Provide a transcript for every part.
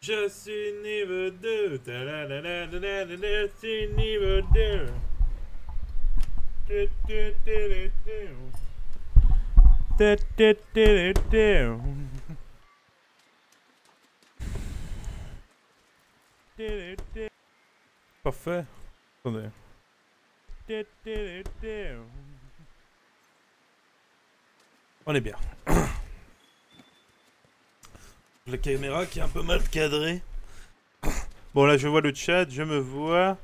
Je suis niveau 2. Je suis niveau 2. Parfait. Attendez. On est bien. La caméra qui est un peu mal cadrée. Bon là je vois le chat, je me vois.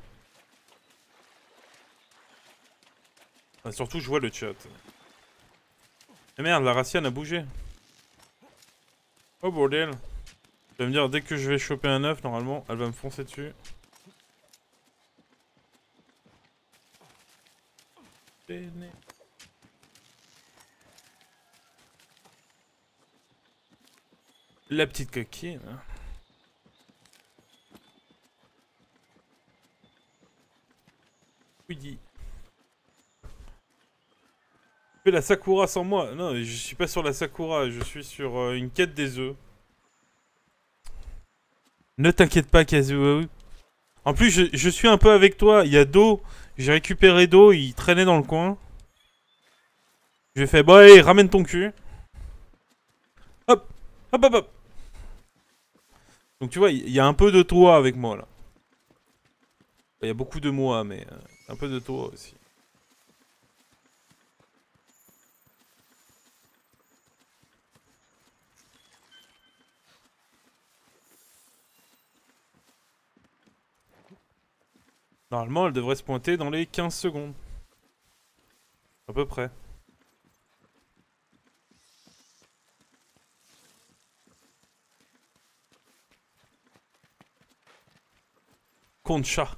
Ah, surtout je vois le chat. Et merde, la Raciane a bougé. Oh bordel. Tu vas me dire, dès que je vais choper un œuf, normalement, elle va me foncer dessus. La petite coquine. Oui. Fais la Sakura sans moi. Non, je suis pas sur la Sakura, je suis sur une quête des œufs. Ne t'inquiète pas, Kazuo. En plus, je suis un peu avec toi. Il y a Do. J'ai récupéré Do, il traînait dans le coin. Je lui ai fait, bon allez, ramène ton cul. Hop, hop, hop, hop. Donc tu vois, il y a un peu de toi avec moi là. Il y a beaucoup de moi, mais un peu de toi aussi. Normalement, elle devrait se pointer dans les 15 secondes. À peu près. Concha.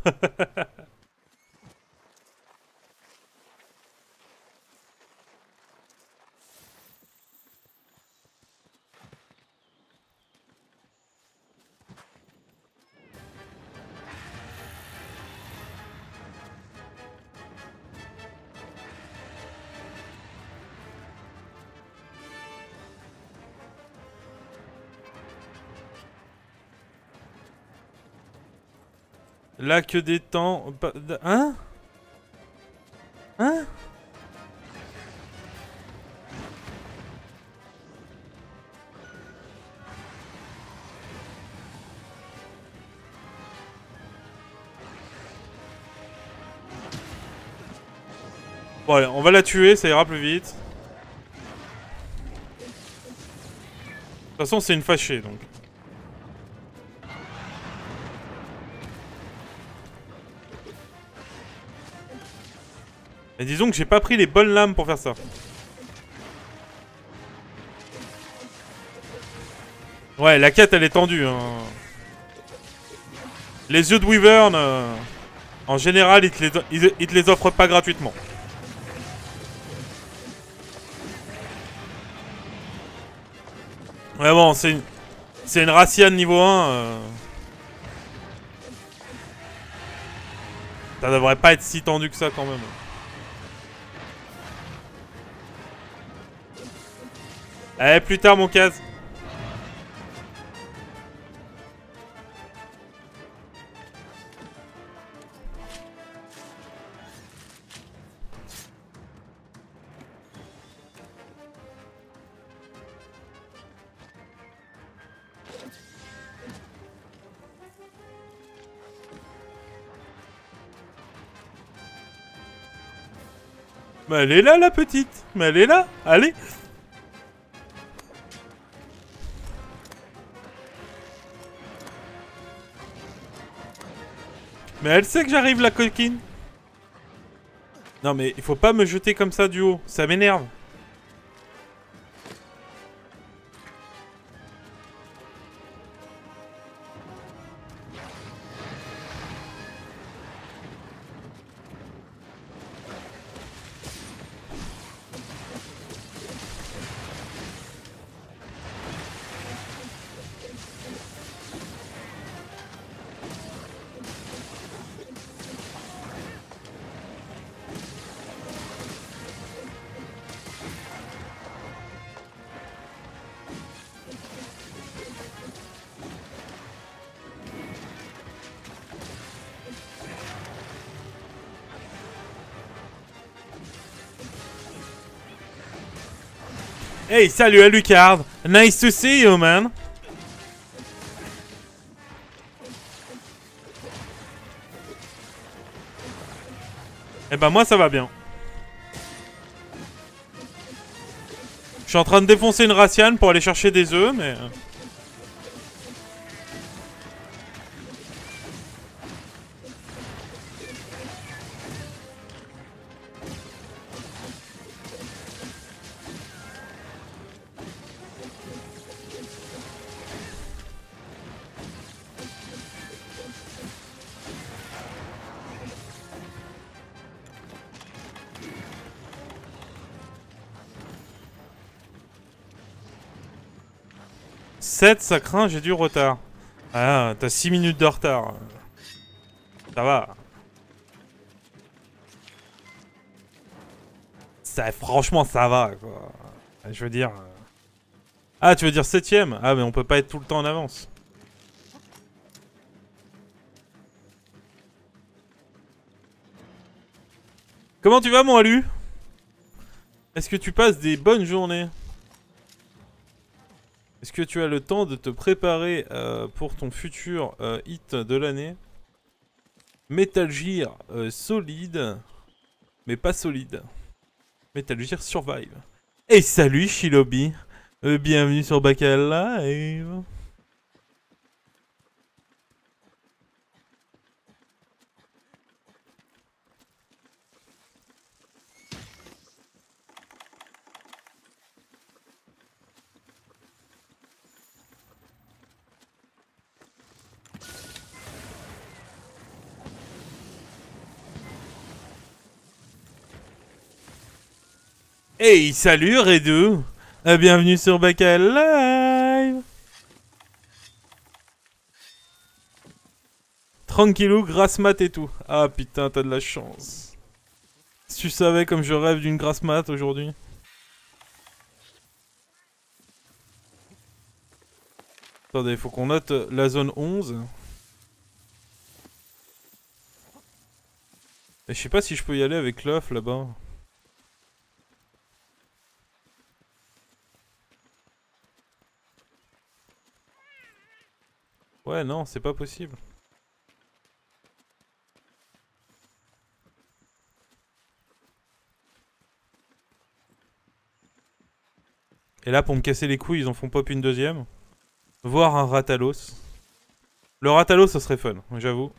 Là que des temps... Hein? Hein? Bon allez, on va la tuer, ça ira plus vite. De toute façon, c'est une fâchée, donc. Mais disons que j'ai pas pris les bonnes lames pour faire ça. Ouais, la quête, elle est tendue, hein. Les yeux de Wyvern, en général, ils te les offrent pas gratuitement. Ouais bon, c'est une Raciane niveau 1. Ça devrait pas être si tendu que ça quand même. Allez, plus tard mon Kaz. Mais elle est là la petite. Mais elle est là. Allez. Mais elle sait que j'arrive la coquine. Non mais il faut pas me jeter comme ça du haut. Ça m'énerve. Hey, salut Alucard. Nice to see you, man. Eh ben moi ça va bien. Je suis en train de défoncer une Raciane pour aller chercher des œufs, mais... Sept, ça craint, j'ai du retard. Ah, t'as 6 minutes de retard. Ça va. Ça, franchement, ça va, quoi. Je veux dire... Ah, tu veux dire 7ème? Ah, mais on peut pas être tout le temps en avance. Comment tu vas, mon Alu? Est-ce que tu passes des bonnes journées? Est-ce que tu as le temps de te préparer pour ton futur hit de l'année? Metal Gear solide, mais pas solide. Metal Gear Survive. Et salut Shilobi, bienvenue sur Bacal Live. Hey, salut Redou, bienvenue sur Bacal Live. Tranquillou, grasse mat et tout. Ah putain, t'as de la chance. Si tu savais comme je rêve d'une grasse mat aujourd'hui. Attendez, faut qu'on note la zone 11. Et je sais pas si je peux y aller avec l'œuf là-bas. Ouais, non, c'est pas possible. Et là, pour me casser les couilles, ils en font pop une deuxième. Voir un Ratalos. Le Ratalos, ça serait fun, j'avoue.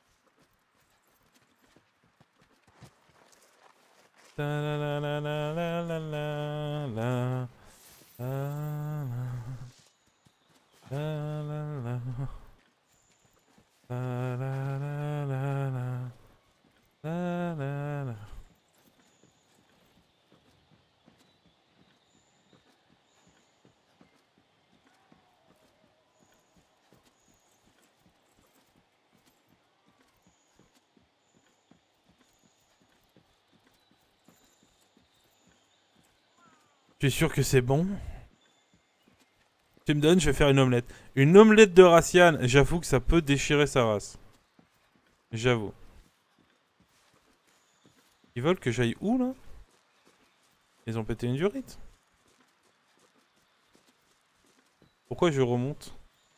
Tu es sûr que c'est bon? Tu me donnes, je vais faire une omelette. Une omelette de Raciane, j'avoue que ça peut déchirer sa race. J'avoue. Ils veulent que j'aille où, là? Ils ont pété une durite. Pourquoi je remonte?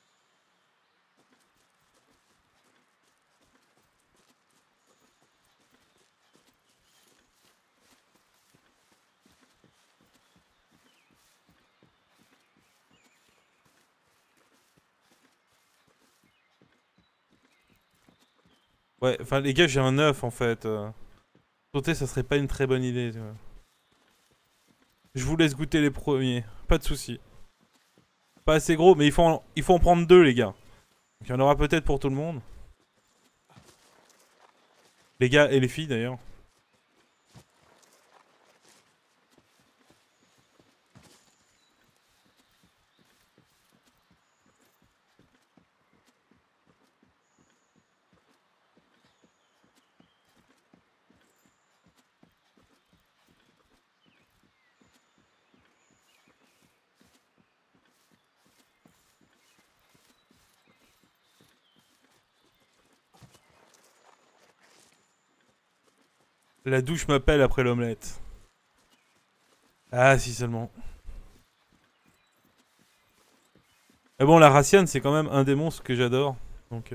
Ouais, enfin les gars, j'ai un œuf en fait. Sauter, ça serait pas une très bonne idée, tu vois. Je vous laisse goûter les premiers, pas de soucis. Pas assez gros, mais il faut en prendre deux, les gars. Donc, il y en aura peut-être pour tout le monde. Les gars et les filles d'ailleurs. La douche m'appelle après l'omelette. Ah, si seulement. Mais bon, la Raciane, c'est quand même un des monstres que j'adore. Donc...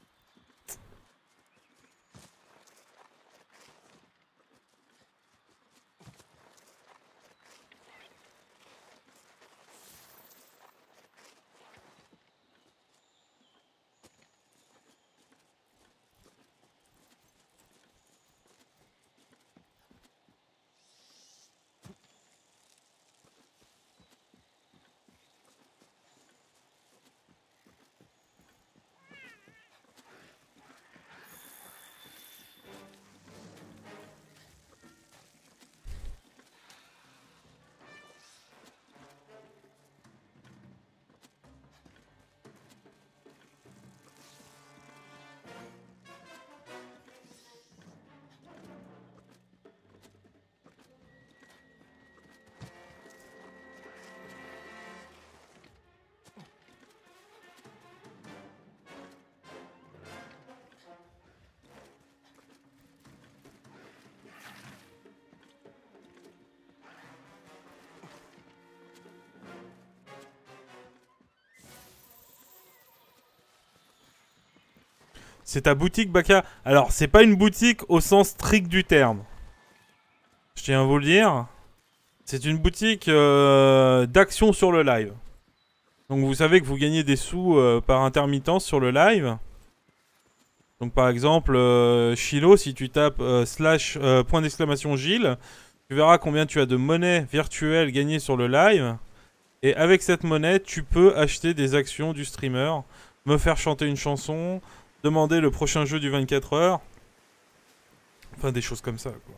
C'est ta boutique, Baka? Alors, c'est pas une boutique au sens strict du terme. Je tiens à vous le dire. C'est une boutique d'action sur le live. Donc vous savez que vous gagnez des sous par intermittence sur le live. Donc par exemple, Chilo, si tu tapes point d'exclamation Gilles, tu verras combien tu as de monnaie virtuelle gagnée sur le live. Et avec cette monnaie, tu peux acheter des actions du streamer, me faire chanter une chanson, demander le prochain jeu du 24 heures. Enfin, des choses comme ça, quoi.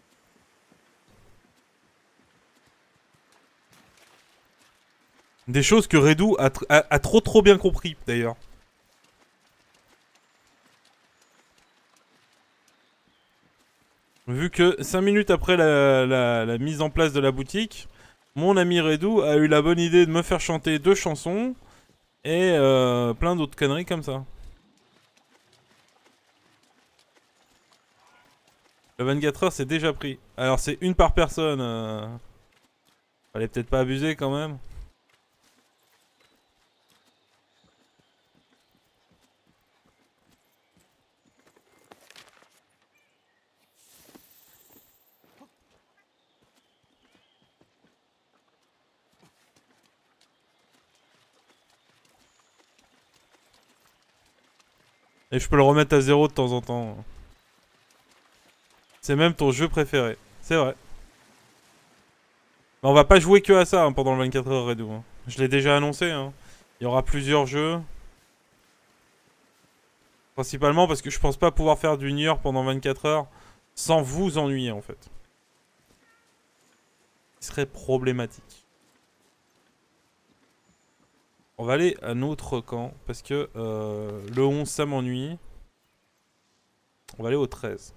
Des choses que Redou a trop bien compris, d'ailleurs. Vu que 5 minutes après la mise en place de la boutique, mon ami Redou a eu la bonne idée de me faire chanter 2 chansons et plein d'autres conneries comme ça. Le 24 heures, c'est déjà pris. Alors, c'est une par personne. Fallait peut-être pas abuser quand même. Et je peux le remettre à 0 de temps en temps. C'est même ton jeu préféré. C'est vrai. Mais on va pas jouer que à ça hein, pendant le 24 heures Redou. Hein. Je l'ai déjà annoncé. Hein. Il y aura plusieurs jeux. Principalement parce que je pense pas pouvoir faire du Nier pendant 24 heures sans vous ennuyer en fait. Ce serait problématique. On va aller à notre camp parce que le 11 ça m'ennuie. On va aller au 13.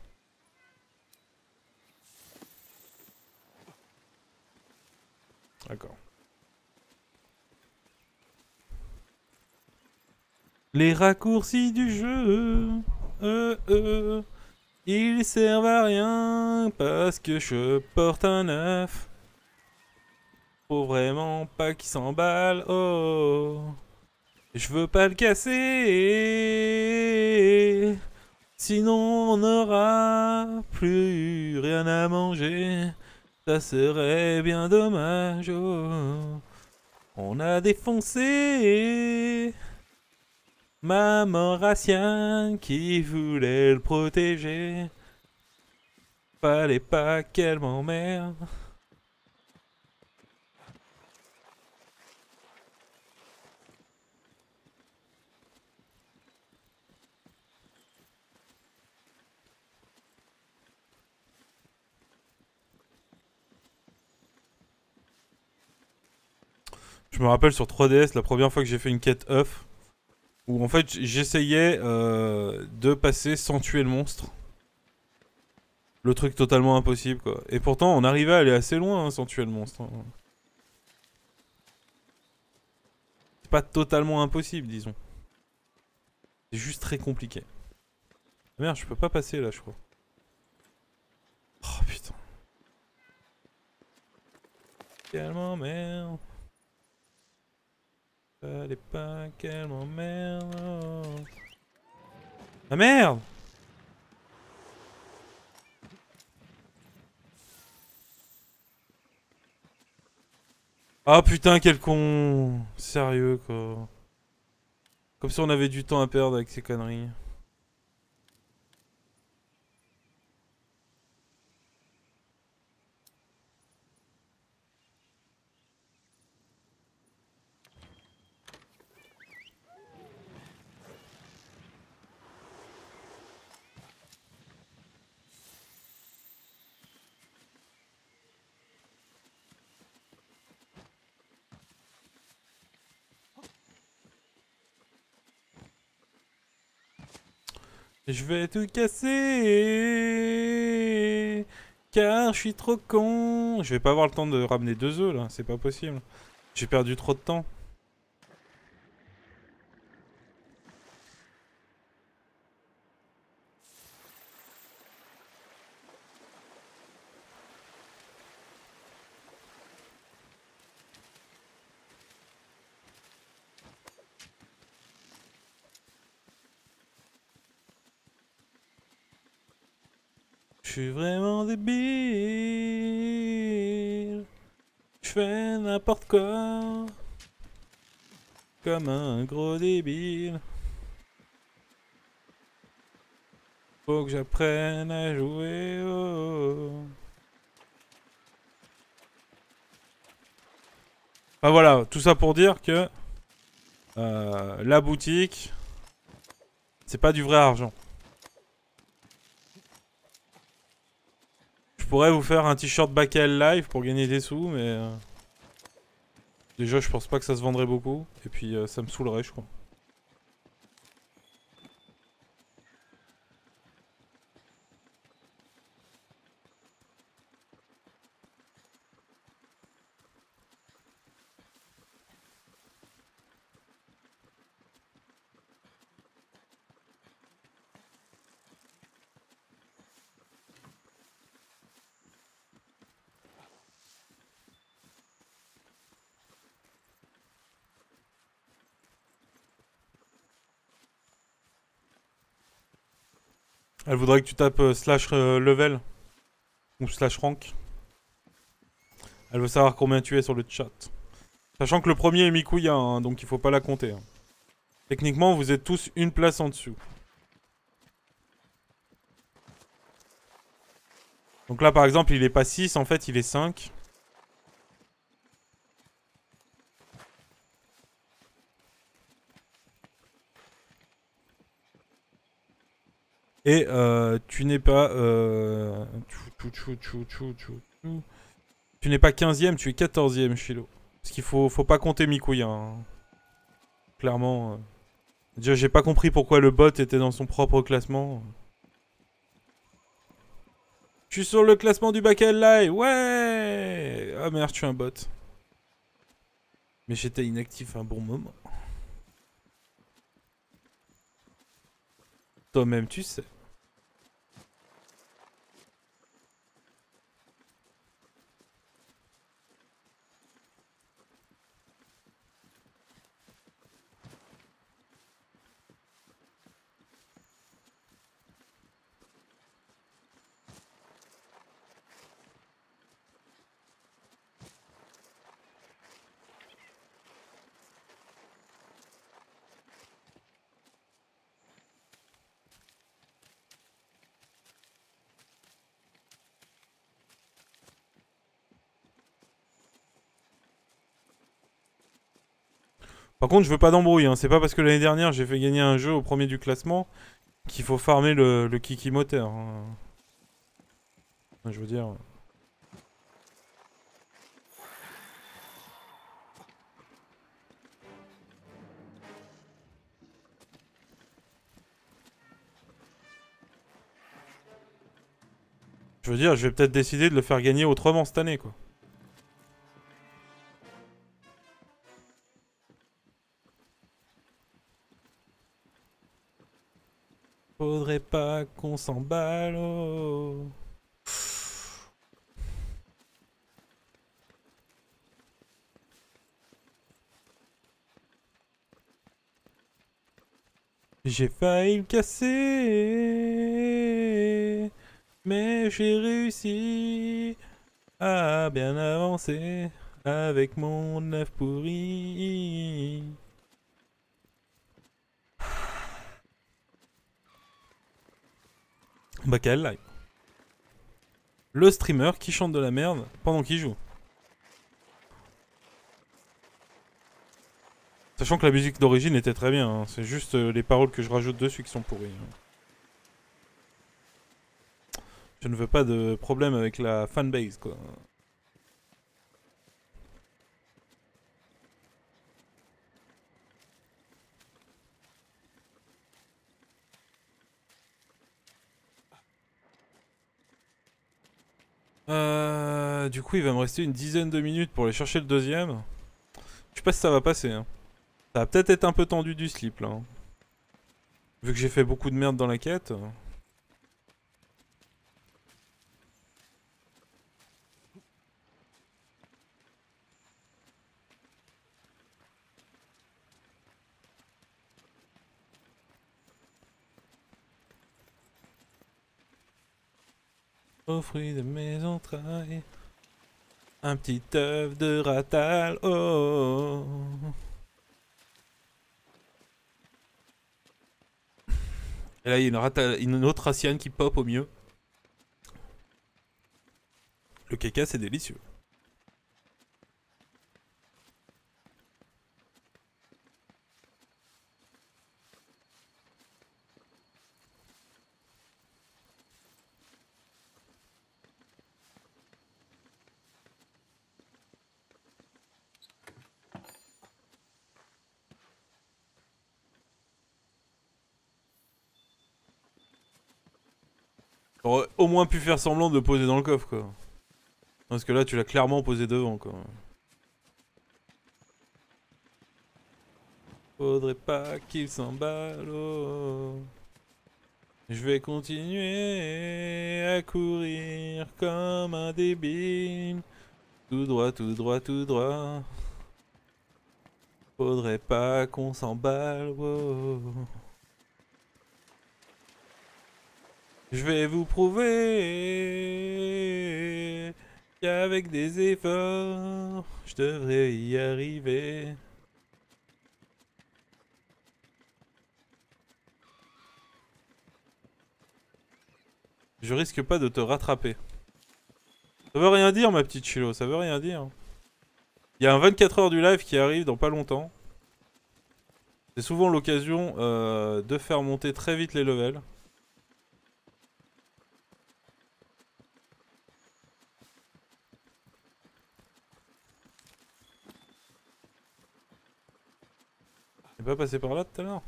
D'accord. Les raccourcis du jeu, ils servent à rien parce que je porte un 9. Faut vraiment pas qu'il s'emballe, oh. Je veux pas le casser. Sinon on n'aura plus rien à manger. Ça serait bien dommage, oh. On a défoncé Maman Raciane qui voulait le protéger. Fallait pas qu'elle m'emmerde. Je me rappelle sur 3DS la première fois que j'ai fait une quête œuf. Où en fait j'essayais de passer sans tuer le monstre. Le truc totalement impossible quoi. Et pourtant on arrivait à aller assez loin hein, sans tuer le monstre. Hein. C'est pas totalement impossible disons. C'est juste très compliqué. Merde je peux pas passer là je crois. Oh putain. Quelle m'emmerde. Fallait pas qu'elle m'emmerde. Oh. Ah merde! Ah putain, quel con! Sérieux quoi. Comme si on avait du temps à perdre avec ces conneries. Je vais tout casser car je suis trop con. Je vais pas avoir le temps de ramener 2 œufs là, c'est pas possible. J'ai perdu trop de temps. Je suis vraiment débile. Je fais n'importe quoi. Comme un gros débile. Faut que j'apprenne à jouer. Oh. Enfin voilà, tout ça pour dire que la boutique, c'est pas du vrai argent. Je pourrais vous faire un t-shirt BKL Live pour gagner des sous, mais déjà je pense pas que ça se vendrait beaucoup. Et puis ça me saoulerait, je crois. Elle voudrait que tu tapes slash level ou slash rank. Elle veut savoir combien tu es sur le chat. Sachant que le premier est Mikuya, hein, donc il faut pas la compter. Hein. Techniquement, vous êtes tous une place en dessous. Donc là, par exemple, il est pas 6, en fait, il est 5. Et tu n'es pas... Tu n'es pas 15ème, tu es 14ème, Shilo. Parce qu'il faut pas compter Mikuya. Hein. Clairement. Déjà, j'ai pas compris pourquoi le bot était dans son propre classement. Je suis sur le classement du back live, ouais. Ah merde, je suis un bot. Mais j'étais inactif un bon moment. Toi-même, tu sais. Par contre, je veux pas d'embrouille. Hein. C'est pas parce que l'année dernière j'ai fait gagner un jeu au premier du classement qu'il faut farmer le Kiki moteur. Hein. Je veux dire. Je veux dire, je vais peut-être décider de le faire gagner autrement cette année, quoi. Faudrait pas qu'on s'emballe. Oh. J'ai failli le casser, mais j'ai réussi à bien avancer avec mon œuf pourri. Bah quel live. Le streamer qui chante de la merde pendant qu'il joue. Sachant que la musique d'origine était très bien, hein. C'est juste les paroles que je rajoute dessus qui sont pourries, hein. Je ne veux pas de problème avec la fanbase, quoi. Du coup, il va me rester une dizaine de minutes pour aller chercher le deuxième. Je sais pas si ça va passer, hein. Ça va peut-être être un peu tendu du slip, là, hein. Vu que j'ai fait beaucoup de merde dans la quête. Au fruit de mes entrailles, un petit œuf de ratal, oh. Et là, il y a une autre Raciane qui pop au mieux. Le caca, c'est délicieux. J'aurais au moins pu faire semblant de poser dans le coffre, quoi. Parce que là, tu l'as clairement posé devant, quoi. Faudrait pas qu'il s'emballe, oh. Je vais continuer à courir comme un débile. Tout droit, tout droit, tout droit. Faudrait pas qu'on s'emballe, oh. Je vais vous prouver qu'avec des efforts, je devrais y arriver. Je risque pas de te rattraper. Ça veut rien dire, ma petite Chilo, ça veut rien dire. Il y a un 24 heures du live qui arrive dans pas longtemps. C'est souvent l'occasion de faire monter très vite les levels. Il est pas passé par là tout à l'heure?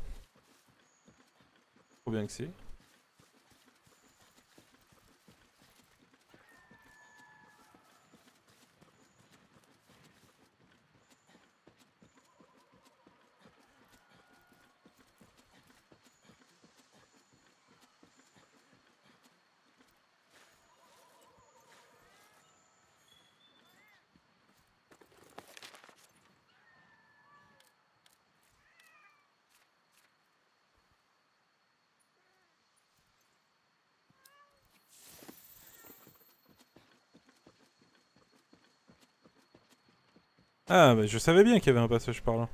Trop bien que si. Ah, bah je savais bien qu'il y avait un passage par là.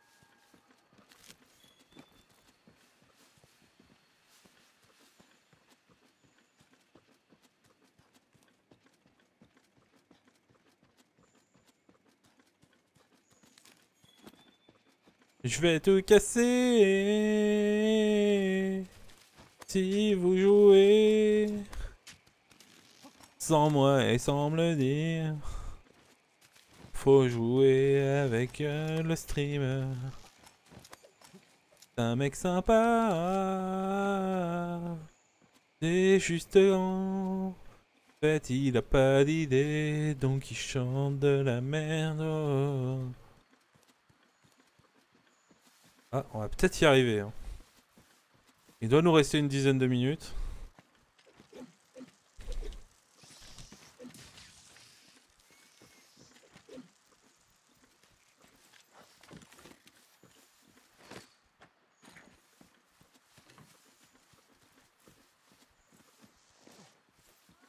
Je vais tout casser si vous jouez sans moi et sans me le dire. Faut jouer avec le streamer. C'est un mec sympa. C'est juste en fait il a pas d'idée donc il chante de la merde. Oh. Ah, on va peut-être y arriver, hein. Il doit nous rester une dizaine de minutes.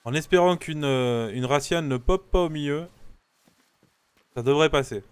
En espérant qu'une une Raciane ne pop pas au milieu. Ça devrait passer.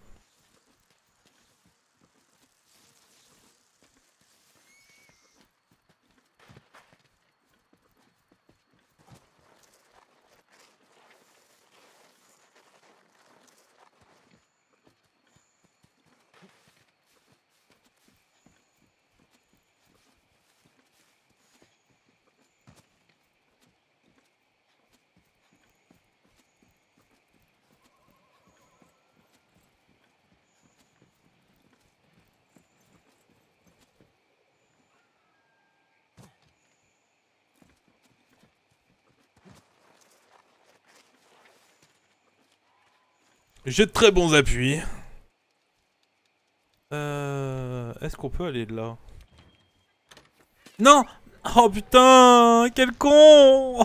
J'ai de très bons appuis. Est-ce qu'on peut aller de là? Non! Oh putain! Quel con!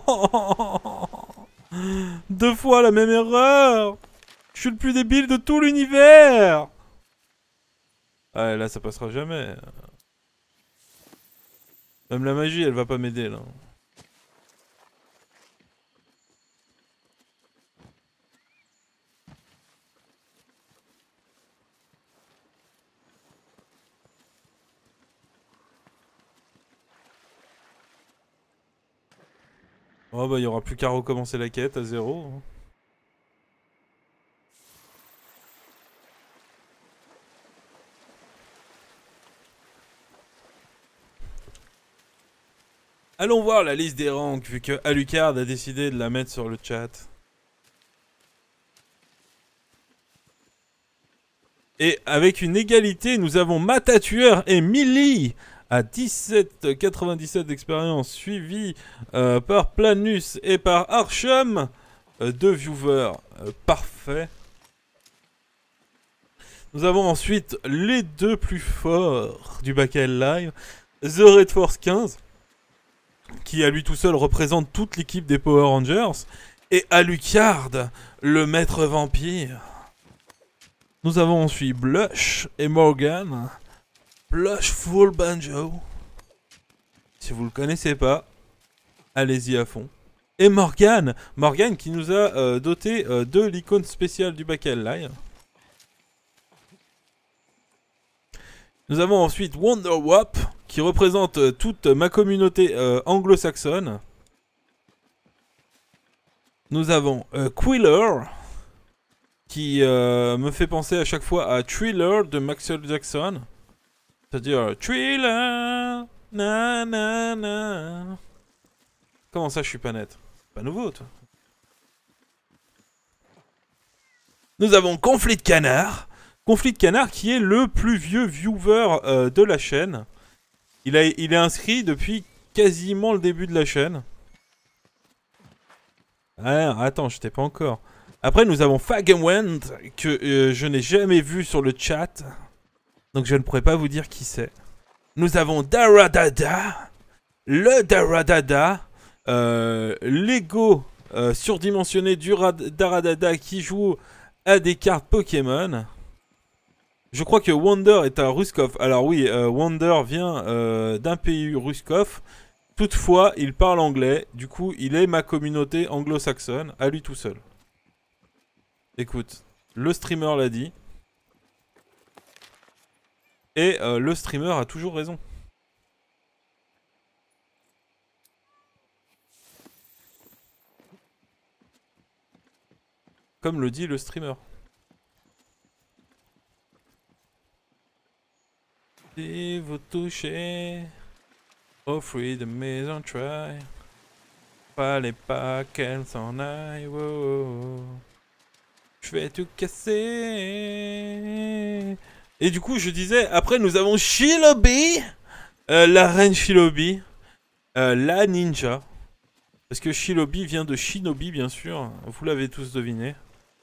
Deux fois la même erreur! Je suis le plus débile de tout l'univers! Ah, là, ça passera jamais. Même la magie, elle va pas m'aider, là. Oh bah, il y aura plus qu'à recommencer la quête à zéro. Hein. Allons voir la liste des ranks, vu que Alucard a décidé de la mettre sur le chat. Et avec une égalité, nous avons Matatueur et Millie à 17,97 d'expérience, suivi par Planus et par Archum. Deux viewers parfaits. Nous avons ensuite les deux plus forts du Bakel Live, The Red Force 15, qui à lui tout seul représente toute l'équipe des Power Rangers, et Alucard, le maître vampire. Nous avons ensuite Blush et Morgan. Blush Full Banjo. Si vous le connaissez pas, allez-y à fond. Et Morgan. Morgan qui nous a doté de l'icône spéciale du Bakel Live. Nous avons ensuite Wonder Wap qui représente toute ma communauté anglo-saxonne. Nous avons Quiller qui me fait penser à chaque fois à Thriller de Maxwell Jackson. C'est-à-dire Thriller, na na na. Comment ça je suis pas net? Pas nouveau toi. Nous avons Conflit de Canard. Conflit de Canard qui est le plus vieux viewer de la chaîne. Il est inscrit depuis quasiment le début de la chaîne. Ah, attends, je t'ai pas encore. Après, nous avons Fagemwend, que je n'ai jamais vu sur le chat. Donc je ne pourrais pas vous dire qui c'est. Nous avons Daradada. Le Daradada. L'ego surdimensionné du Daradada qui joue à des cartes Pokémon. Je crois que Wonder est à Ruskov. Alors oui, Wonder vient d'un pays Ruskov. Toutefois, il parle anglais. Du coup, il est ma communauté anglo-saxonne, à lui tout seul. Écoute, le streamer l'a dit. Et le streamer a toujours raison. Comme le dit le streamer. Si vous touchez au fruit de mes entrailles, fallait pas qu'elle s'en aille. Wow. Je vais tout casser. Et du coup, je disais, après nous avons Shinobi, la reine Shinobi, la ninja. Parce que Shinobi vient de Shinobi, bien sûr. Vous l'avez tous deviné.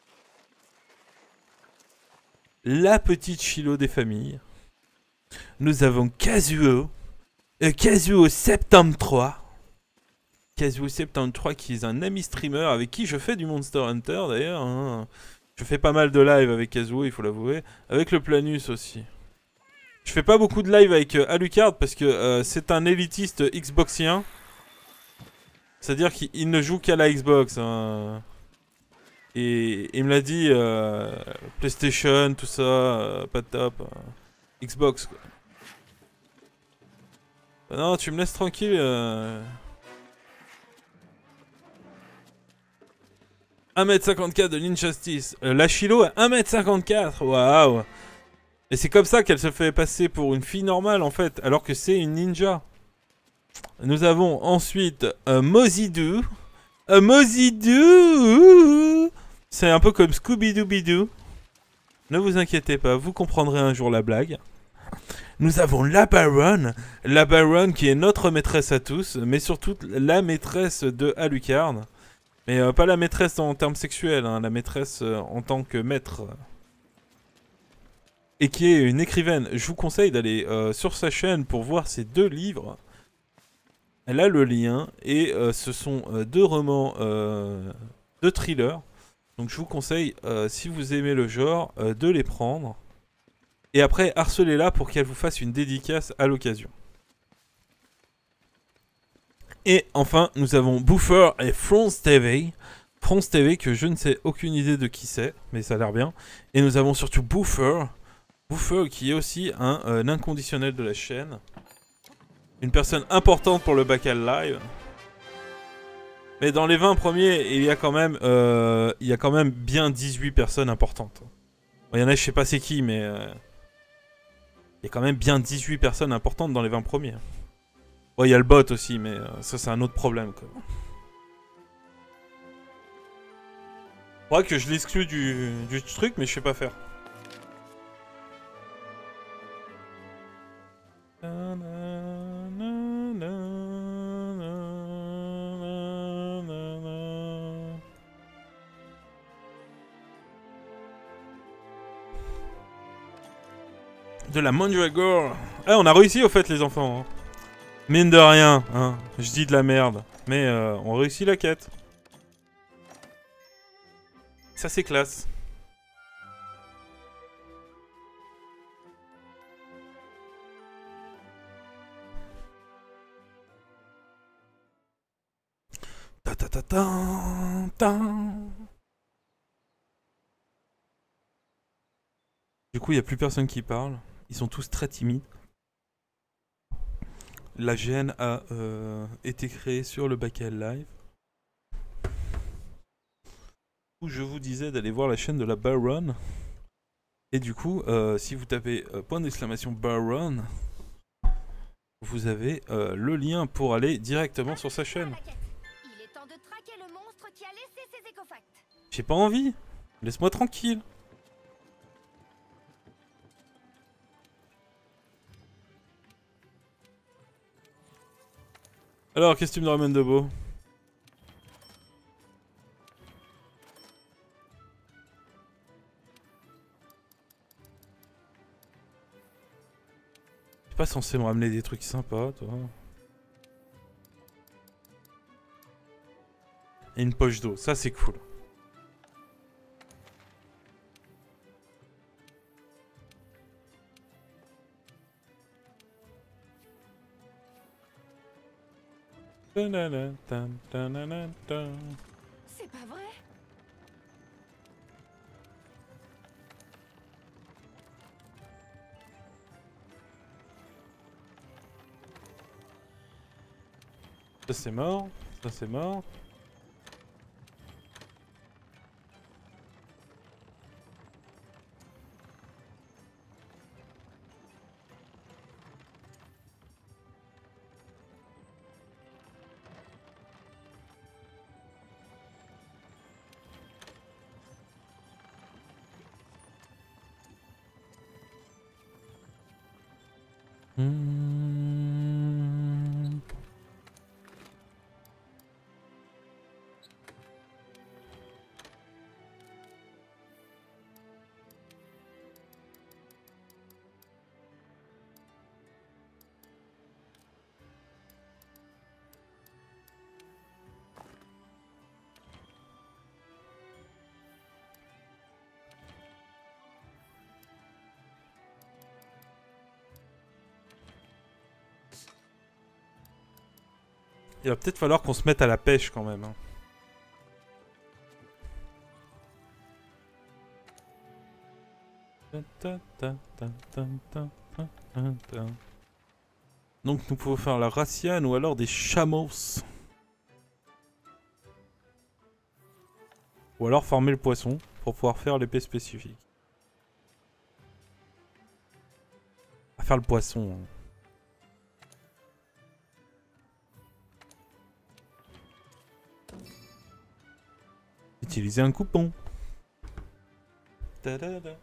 La petite Shilo des familles. Nous avons Kazuo. Kazuo 73. Kazuo 73 qui est un ami streamer avec qui je fais du Monster Hunter d'ailleurs. Hein. Je fais pas mal de live avec Kazuo, il faut l'avouer. Avec le Planus aussi. Je fais pas beaucoup de live avec Alucard parce que c'est un élitiste Xboxien. C'est-à-dire qu'il ne joue qu'à la Xbox. Hein. Et il me l'a dit, PlayStation, tout ça, pas de top. Xbox, quoi. Non, tu me laisses tranquille. 1m54 de Ninjustice. La Chilo à 1m54. Waouh. Et c'est comme ça qu'elle se fait passer pour une fille normale, en fait, alors que c'est une ninja. Nous avons ensuite Mozidoo. Mozidoo. C'est un peu comme Scooby-Doo. Ne vous inquiétez pas, vous comprendrez un jour la blague. Nous avons la Baronne. La Baronne qui est notre maîtresse à tous, mais surtout la maîtresse de Alucard. Mais pas la maîtresse en termes sexuels, hein, la maîtresse en tant que maître. Et qui est une écrivaine. Je vous conseille d'aller sur sa chaîne pour voir ses 2 livres. Elle a le lien, et ce sont 2 romans de thriller. Donc je vous conseille, si vous aimez le genre, de les prendre. Et après, harcelez-la pour qu'elle vous fasse une dédicace à l'occasion. Et enfin, nous avons Buffer et France TV. France TV que je ne sais aucune idée de qui c'est, mais ça a l'air bien. Et nous avons surtout Buffer. Buffer qui est aussi un inconditionnel de la chaîne. Une personne importante pour le Bacal Live. Mais dans les 20 premiers, il y a quand même bien 18 personnes importantes. Bon, il y en a, je sais pas c'est qui, mais... il y a quand même bien 18 personnes importantes dans les 20 premiers. Bon, il y a le bot aussi, mais ça, c'est un autre problème, quoi. Faudrait que je l'exclue du truc, mais je sais pas faire. De la Mandragore. Ah, on a réussi au fait, les enfants. Hein. Mine de rien, hein. Je dis de la merde. Mais on réussit la quête. Ça, c'est classe. Ta ta ta ta ta. Du coup, il n'y a plus personne qui parle. Ils sont tous très timides. La gêne a été créée sur le Bacal Live. Où je vous disais d'aller voir la chaîne de la Baronne. Et du coup, si vous tapez point d'exclamation Baronne, vous avez le lien pour aller directement sur sa chaîne. J'ai pas envie. Laisse-moi tranquille. Alors, qu'est-ce que tu me ramènes de beau? T'es pas censé me ramener des trucs sympas, toi. Et une poche d'eau, ça c'est cool. C'est pas vrai. Ça c'est mort, ça c'est mort. Il va peut-être falloir qu'on se mette à la pêche quand même. Hein. Donc nous pouvons faire la raciane ou alors des chameaux. Ou alors farmer le poisson pour pouvoir faire l'épée spécifique. À faire le poisson. Hein. Utiliser un coupon. Ta-da-da.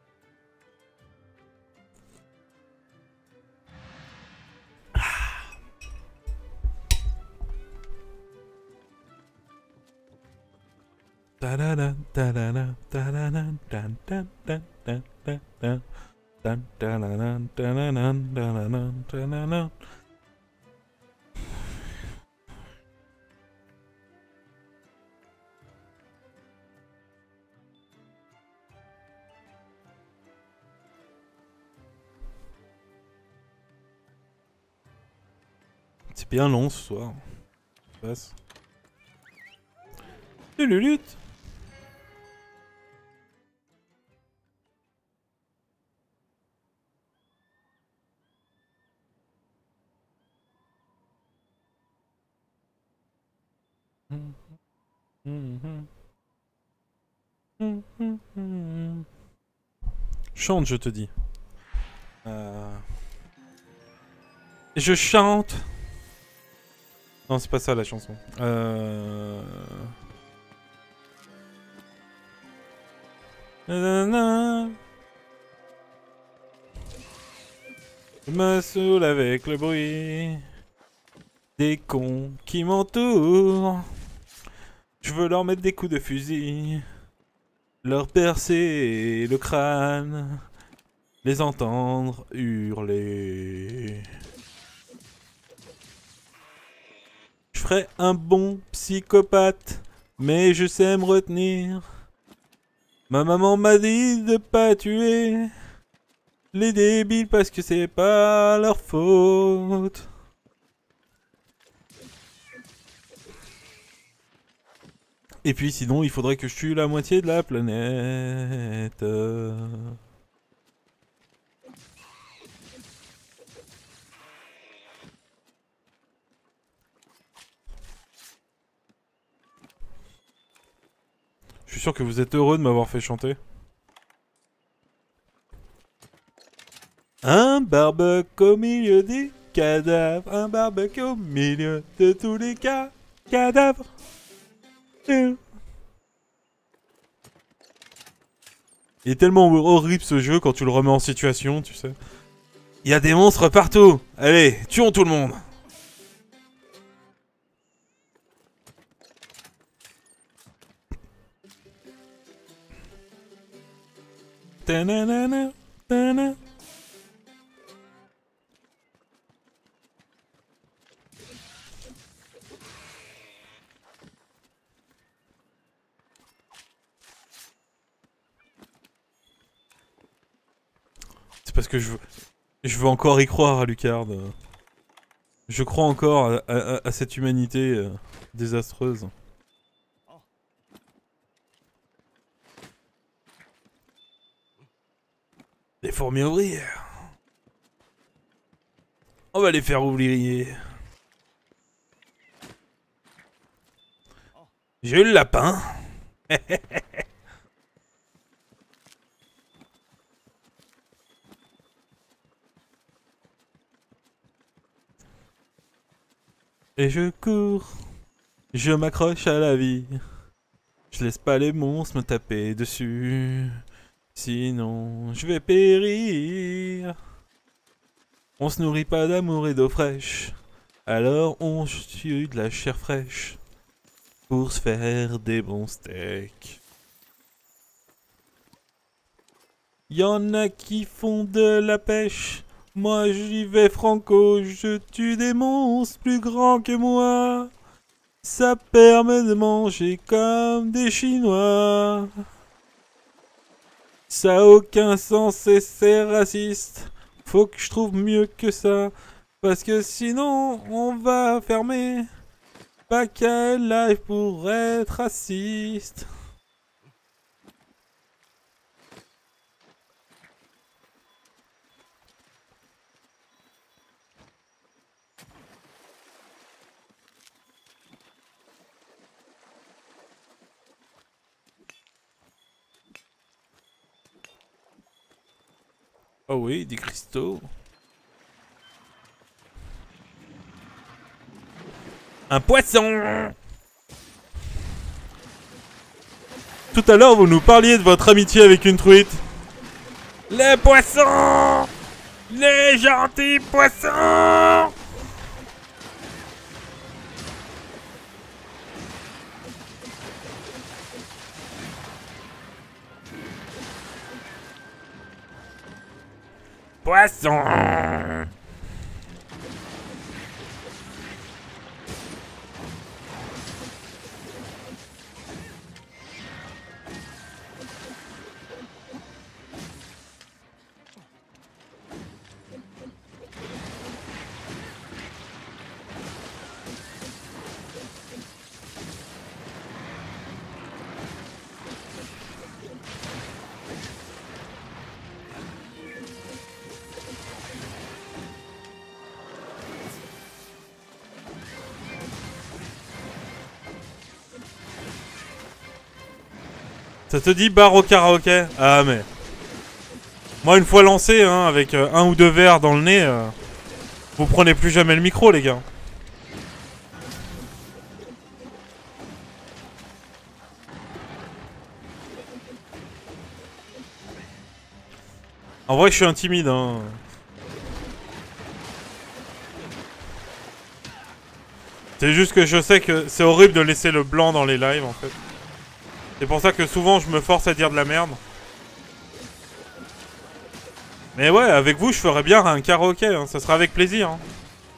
C'est bien long ce soir. Passe. Lutte. Chante, je te dis. Je chante. Non, c'est pas ça la chanson. Je me saoule avec le bruit des cons qui m'entourent. Je veux leur mettre des coups de fusil, leur percer le crâne, les entendre hurler. Je ferais un bon psychopathe, mais je sais me retenir. Ma maman m'a dit de pas tuer les débiles parce que c'est pas leur faute. Et puis sinon, il faudrait que je tue la moitié de la planète. Je suis sûr que vous êtes heureux de m'avoir fait chanter. Un barbecue au milieu des cadavres. Un barbecue au milieu de tous les cadavres. Il est tellement horrible ce jeu quand tu le remets en situation, tu sais. Il y a des monstres partout. Allez, tuons tout le monde. Ta-na-na-na, ta-na. C'est parce que je veux encore y croire à Lucard. Je crois encore à cette humanité désastreuse. Les fourmis ouvrières. On va les faire oublier. J'ai eu le lapin. Et je cours. Je m'accroche à la vie. Je laisse pas les monstres me taper dessus. Sinon, je vais périr. On se nourrit pas d'amour et d'eau fraîche. Alors on tue de la chair fraîche. Pour se faire des bons steaks. Y'en a qui font de la pêche. Moi j'y vais franco. Je tue des monstres plus grands que moi. Ça permet de manger comme des Chinois. Ça a aucun sens et c'est raciste. Faut que je trouve mieux que ça. Parce que sinon, on va fermer Pas quel live pour être raciste. Oh oui, des cristaux. Un poisson! Tout à l'heure, vous nous parliez de votre amitié avec une truite. Les poissons! Les gentils poissons! Poisson! Ça te dit bar au karaoké? Ah mais... Moi une fois lancé, hein, avec un ou deux verres dans le nez, vous prenez plus jamais le micro les gars. En vrai je suis intimide hein. C'est juste que je sais que c'est horrible de laisser le blanc dans les lives en fait. C'est pour ça que souvent je me force à dire de la merde. Mais ouais, avec vous je ferais bien un karaoké, hein. Ça sera avec plaisir. Hein.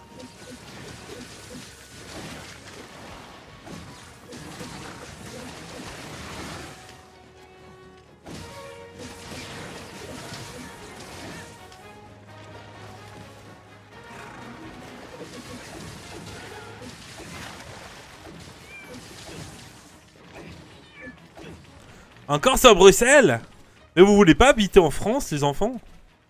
Encore sur Bruxelles? Mais vous voulez pas habiter en France les enfants?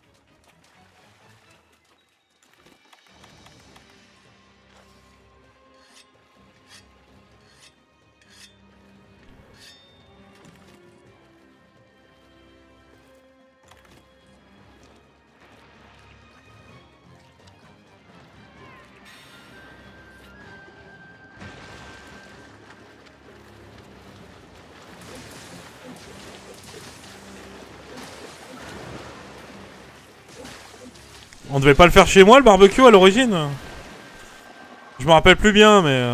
On devait pas le faire chez moi le barbecue à l'origine? Je me rappelle plus bien mais...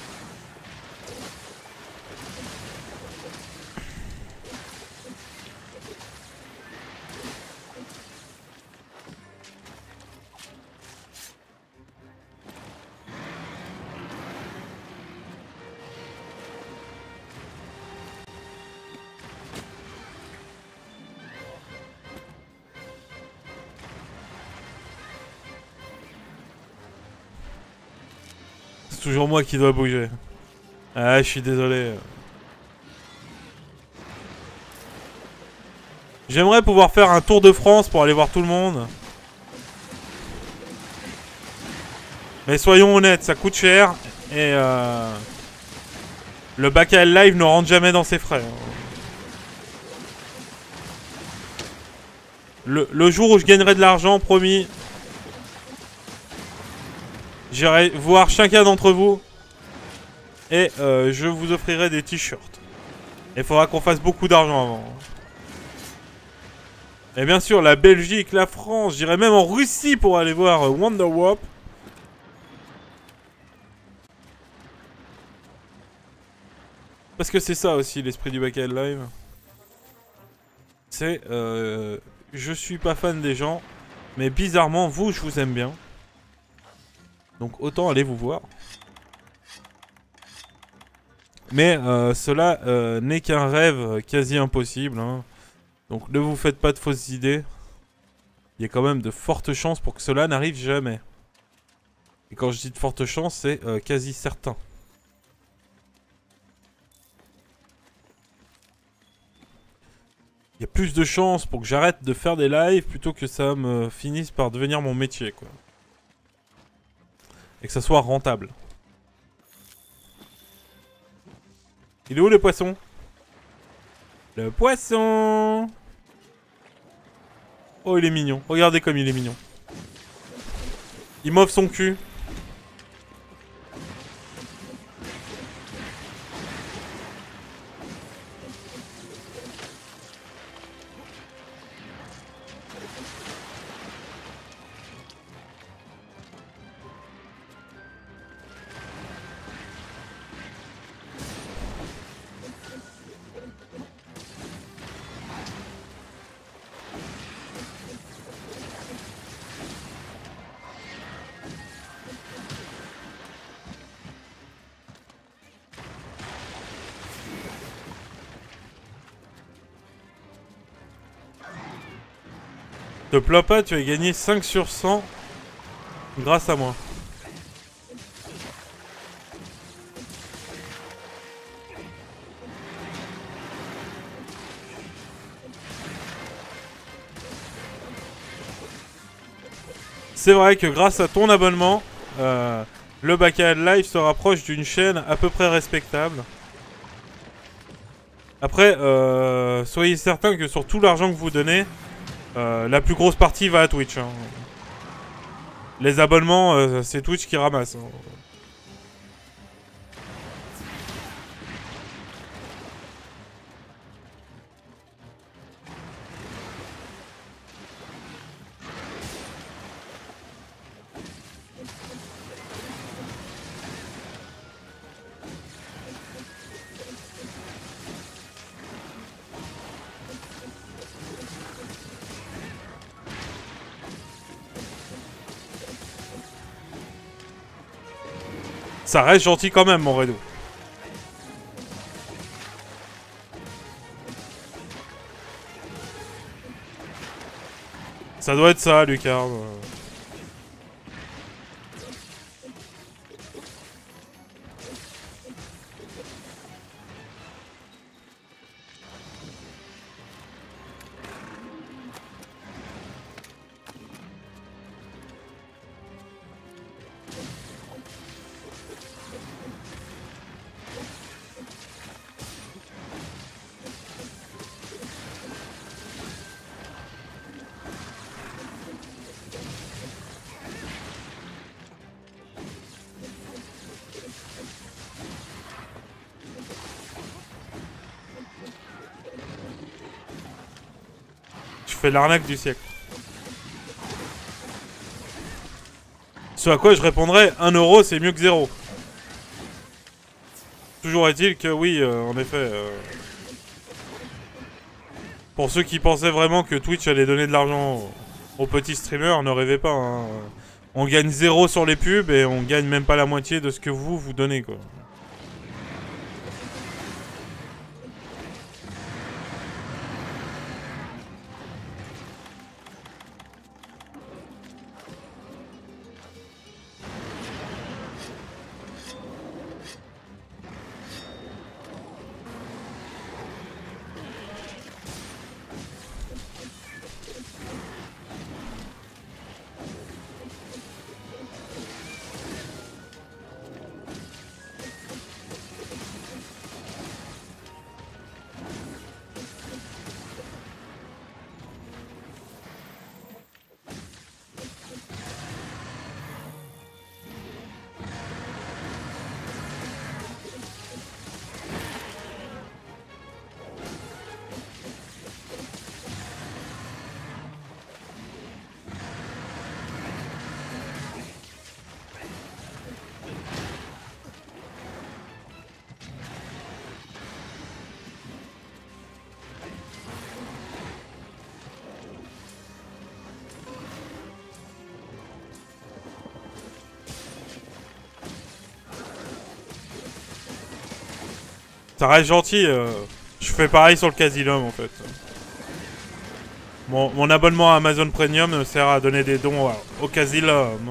C'est toujours moi qui dois bouger. Ah, je suis désolé. J'aimerais pouvoir faire un tour de France pour aller voir tout le monde. Mais soyons honnêtes, ça coûte cher. Et le bac à live ne rentre jamais dans ses frais. Le jour où je gagnerai de l'argent, promis, j'irai voir chacun d'entre vous. Et je vous offrirai des t-shirts. Il faudra qu'on fasse beaucoup d'argent avant. Et bien sûr, la Belgique, la France, j'irai même en Russie pour aller voir Wonder Wop. Parce que c'est ça aussi l'esprit du back-end live. C'est je suis pas fan des gens, mais bizarrement vous je vous aime bien. Donc autant aller vous voir. Mais cela n'est qu'un rêve quasi impossible. Hein. Donc ne vous faites pas de fausses idées. Il y a quand même de fortes chances pour que cela n'arrive jamais. Et quand je dis de fortes chances, c'est quasi certain. Il y a plus de chances pour que j'arrête de faire des lives plutôt que ça me finisse par devenir mon métier, quoi. Et que ça soit rentable. Il est où le poisson? Le poisson! Oh, il est mignon. Regardez comme il est mignon. Il m'offre son cul. Te plains pas, tu as gagné 5 sur 100 grâce à moi. C'est vrai que grâce à ton abonnement, le Baccarat Live se rapproche d'une chaîne à peu près respectable. Après, soyez certain que sur tout l'argent que vous donnez, la plus grosse partie va à Twitch. Hein. Les abonnements, c'est Twitch qui ramasse. Hein. Ça reste gentil quand même, mon Redo. Ça doit être ça, Lucas. Je fais l'arnaque du siècle. Ce à quoi je répondrais, 1 euro c'est mieux que 0. Toujours est-il que oui, en effet... Pour ceux qui pensaient vraiment que Twitch allait donner de l'argent aux petits streamers, ne rêvez pas. Hein. On gagne 0 sur les pubs et on gagne même pas la moitié de ce que vous donnez, quoi. Ça reste gentil, je fais pareil sur le Casilum en fait. Mon abonnement à Amazon Premium sert à donner des dons au Casilum.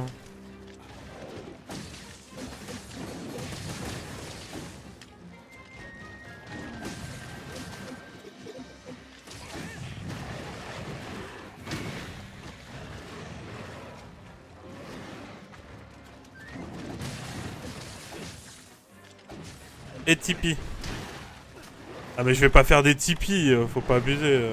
et Tipeee. Ah mais je vais pas faire des Tipeee, faut pas abuser.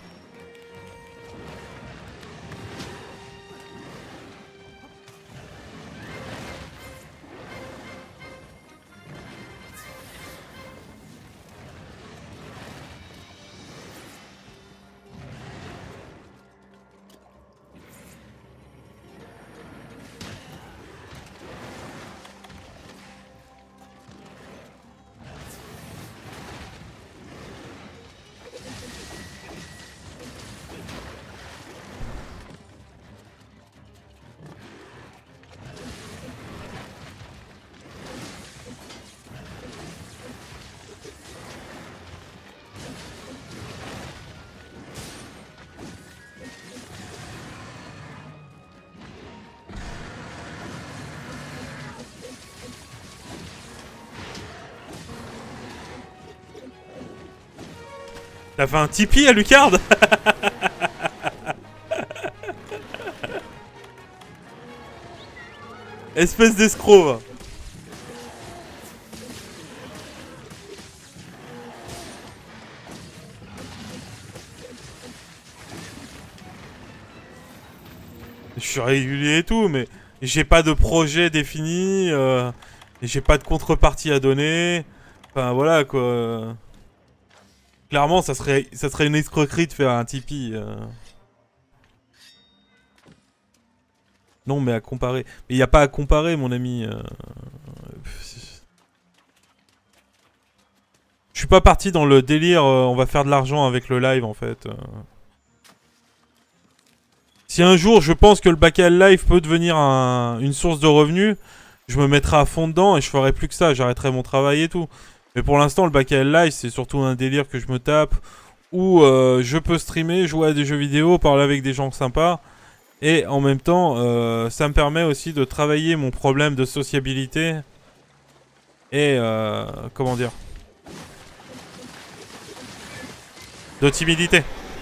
T'as fait un Tipeee à Lucard? Espèce d'escroc, va. Je suis régulier et tout, mais j'ai pas de projet défini, j'ai pas de contrepartie à donner. Enfin voilà quoi. Clairement, ça serait une escroquerie de faire un Tipeee. Non, mais à comparer. Mais il y a pas à comparer, mon ami. Je suis pas parti dans le délire. On va faire de l'argent avec le live, en fait. Si un jour, je pense que le bacchanal live peut devenir une source de revenus, je me mettrai à fond dedans et je ferai plus que ça. J'arrêterai mon travail et tout. Mais pour l'instant, le bacchanal live, c'est surtout un délire que je me tape. Où je peux streamer, jouer à des jeux vidéo, parler avec des gens sympas. Et en même temps, ça me permet aussi de travailler mon problème de sociabilité. Et comment dire, de timidité.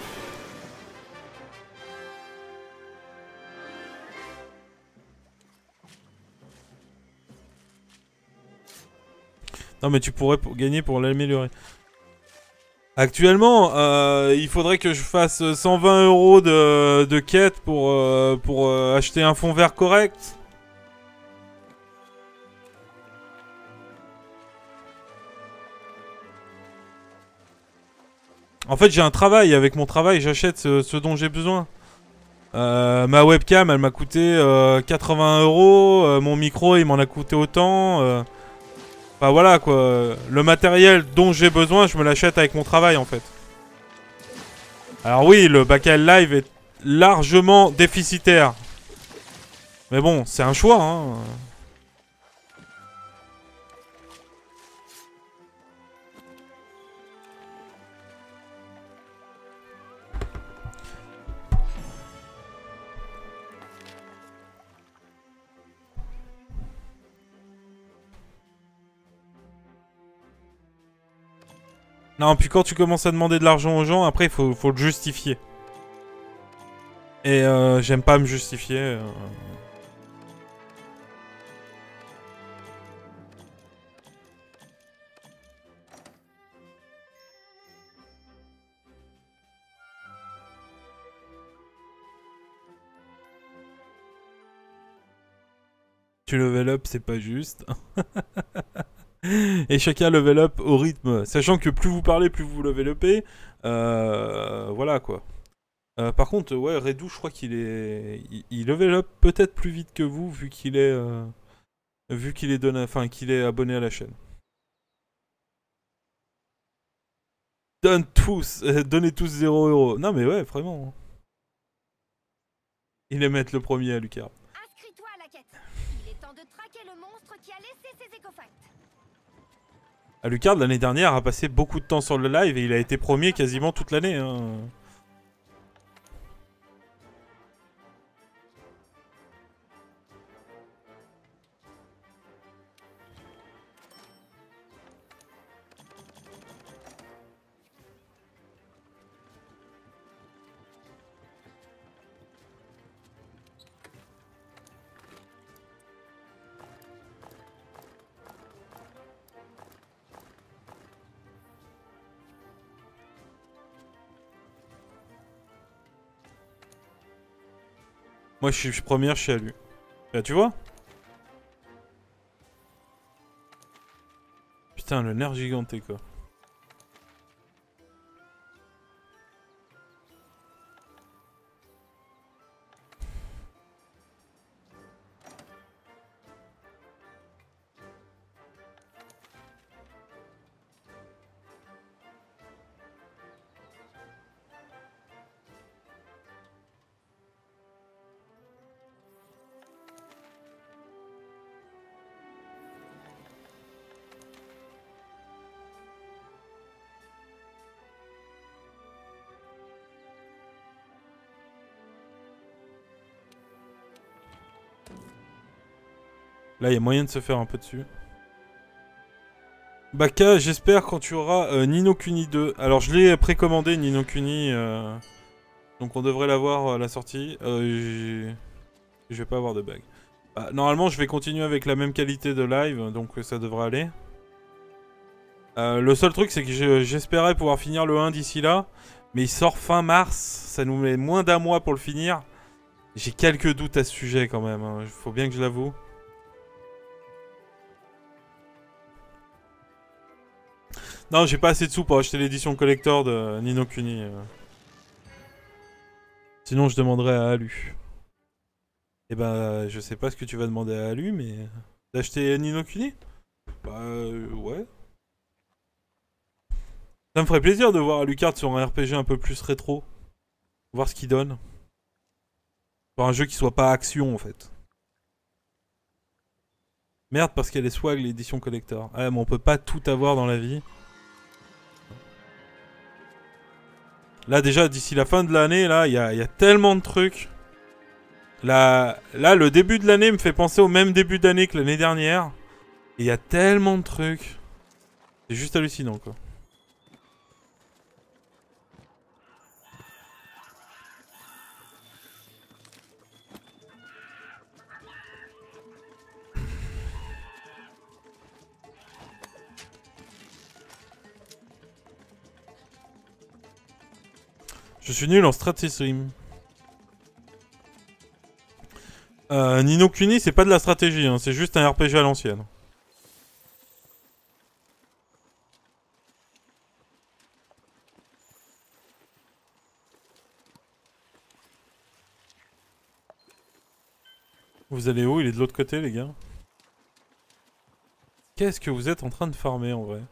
Non mais tu pourrais gagner pour l'améliorer. Actuellement, il faudrait que je fasse 120 € de quête pour acheter un fond vert correct. En fait, j'ai un travail. Avec mon travail, j'achète ce dont j'ai besoin. Ma webcam, elle m'a coûté 80 €. Mon micro, il m'en a coûté autant. Enfin voilà quoi. Le matériel dont j'ai besoin, je me l'achète avec mon travail en fait. Alors oui, le bacchanal live est largement déficitaire. Mais bon, c'est un choix, hein. Non, puis quand tu commences à demander de l'argent aux gens, après, il faut le justifier. Et j'aime pas me justifier. Tu level up, c'est pas juste. Et chacun level up au rythme. Sachant que plus vous parlez, plus vous level upez. Voilà quoi. Par contre, ouais, Redou, je crois qu'il est... Il level up peut-être plus vite que vous, vu qu'il est... qu'il est abonné à la chaîne. Donnez tous 0 €. Non mais ouais, vraiment. Il est mettre le premier à Lucas. Inscris-toi à la quête. Il est temps de traquer le monstre qui a laissé ses écofacts. Lucard, l'année dernière, a passé beaucoup de temps sur le live et il a été premier quasiment toute l'année. Hein. Moi, je suis première chez Alu. Là, tu vois? Putain, le nerf giganté, quoi. Là, il y a moyen de se faire un peu dessus. Baka, j'espère quand tu auras Ni no Kuni 2. Alors, je l'ai précommandé, Ni no Kuni. Donc, on devrait l'avoir à la sortie. Je vais pas avoir de bug. Bah, normalement, je vais continuer avec la même qualité de live, donc ça devrait aller. Le seul truc, c'est que j'espérais pouvoir finir le 1 d'ici là. Mais il sort fin mars. Ça nous met moins d'un mois pour le finir. J'ai quelques doutes à ce sujet quand même. Hein. Faut bien que je l'avoue. Non, j'ai pas assez de sous pour acheter l'édition collector de Ni no Kuni. Sinon, je demanderais à Alu. Et bah, je sais pas ce que tu vas demander à Alu, mais... D'acheter Ni no Kuni? Bah, ouais. Ça me ferait plaisir de voir Alucard sur un RPG un peu plus rétro. Voir ce qu'il donne. Sur un jeu qui soit pas action, en fait. Merde, parce qu'elle est swag, l'édition collector. Ah, mais on peut pas tout avoir dans la vie. Là, déjà, d'ici la fin de l'année, là, il y a tellement de trucs. Là, le début de l'année me fait penser au même début d'année que l'année dernière. Et il y a tellement de trucs. C'est juste hallucinant, quoi. Je suis nul en stratégie stream. Ni no Kuni, c'est pas de la stratégie, hein, c'est juste un RPG à l'ancienne. Vous allez où? Il est de l'autre côté, les gars. Qu'est-ce que vous êtes en train de farmer, en vrai?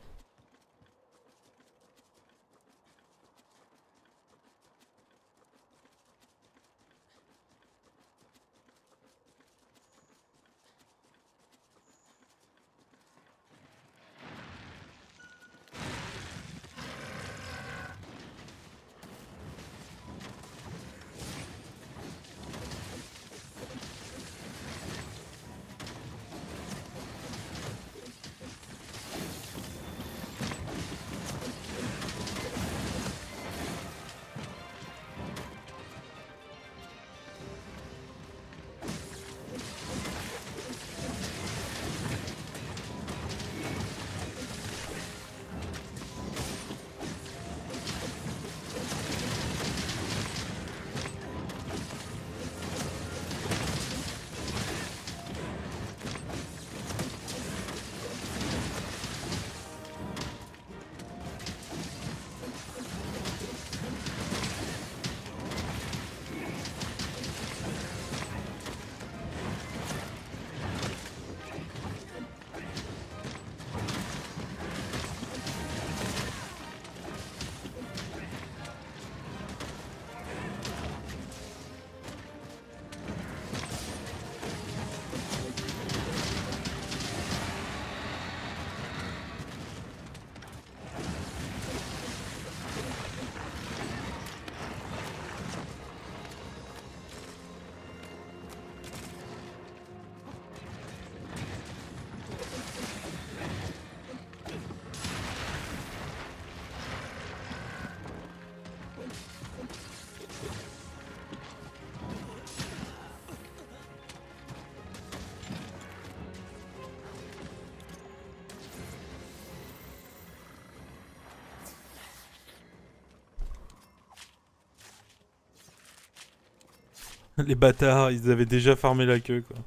Les bâtards, ils avaient déjà farmé la queue, quoi.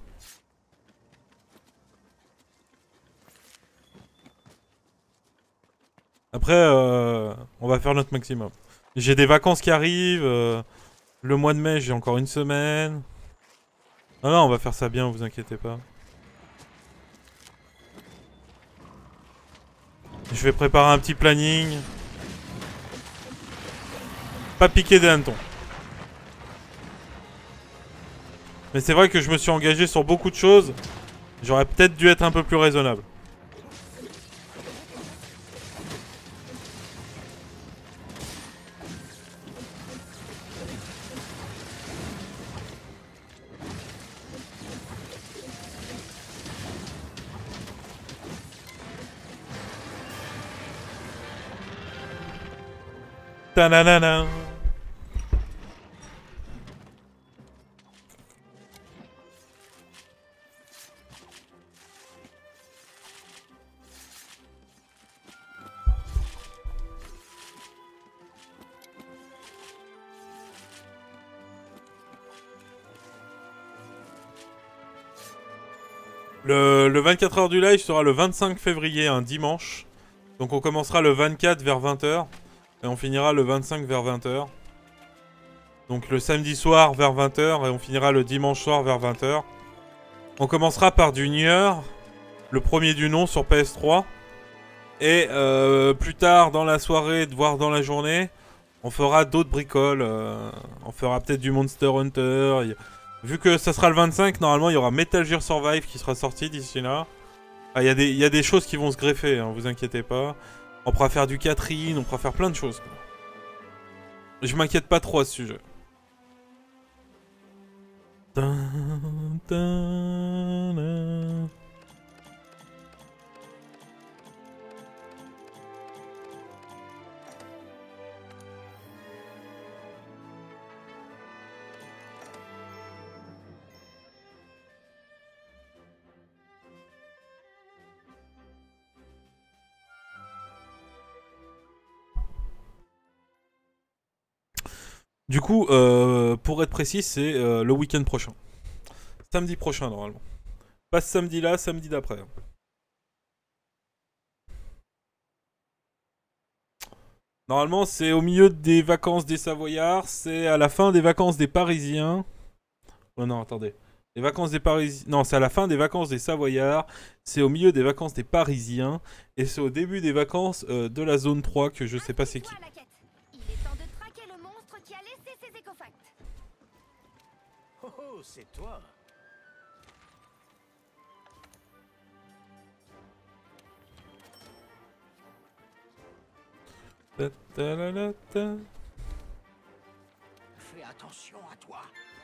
Après, on va faire notre maximum. J'ai des vacances qui arrivent. Le mois de mai, j'ai encore une semaine. Non, non, on va faire ça bien, vous inquiétez pas. Je vais préparer un petit planning. Pas piquer des hannetons. Mais c'est vrai que je me suis engagé sur beaucoup de choses. J'aurais peut-être dû être un peu plus raisonnable. Ta-na-na-na. Le 24 heures du live sera le 25 février, un dimanche. Donc on commencera le 24 vers 20h. Et on finira le 25 vers 20h. Donc le samedi soir vers 20h et on finira le dimanche soir vers 20h. On commencera par du Nier, le premier du nom sur PS3. Et plus tard dans la soirée, voire dans la journée, on fera d'autres bricoles. On fera peut-être du Monster Hunter. Vu que ça sera le 25, normalement il y aura Metal Gear Survive qui sera sorti d'ici là. Ah, il y a des choses qui vont se greffer, hein, vous inquiétez pas. On pourra faire du Catherine, on pourra faire plein de choses, quoi. Je m'inquiète pas trop à ce sujet. Du coup, pour être précis, c'est le week-end prochain. Samedi prochain, normalement. Pas ce samedi-là, samedi d'après. Normalement, c'est au milieu des vacances des Savoyards, c'est à la fin des vacances des Parisiens. Oh non, attendez. Les vacances des Parisiens... Non, c'est à la fin des vacances des Savoyards, c'est au milieu des vacances des Parisiens, et c'est au début des vacances de la zone 3 que je sais pas c'est qui. Inscris-toi à la quête. Il est temps de traquer le monstre qui a laissé ses écofacts. Oh oh, c'est toi. Ta-ta-la-la-ta. Fais attention à toi.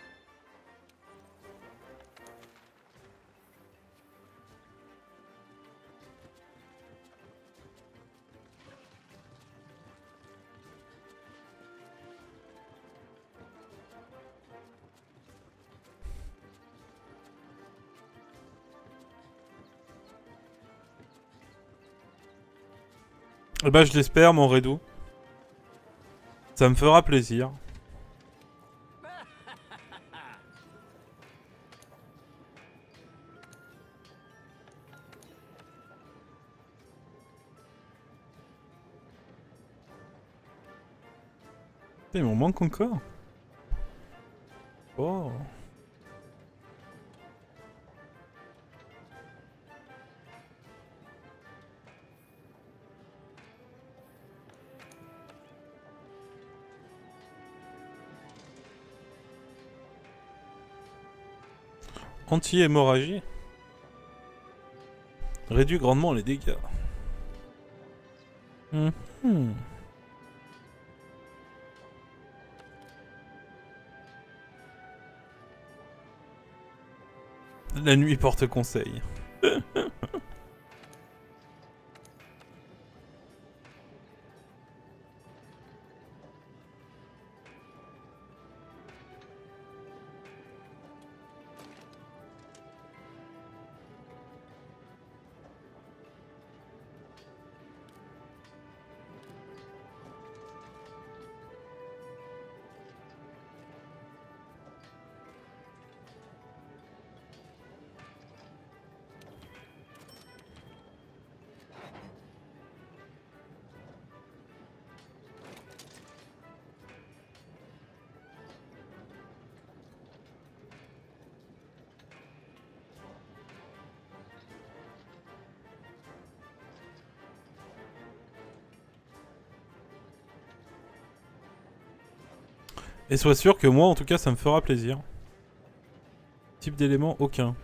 Eh ben, je l'espère, mon Redou. Ça me fera plaisir. Putain, il m'en manque encore. Oh. Anti-hémorragie. Réduit grandement les dégâts. Mhm. La nuit porte conseil. Et sois sûr que moi, en tout cas, ça me fera plaisir. Type d'élément, aucun.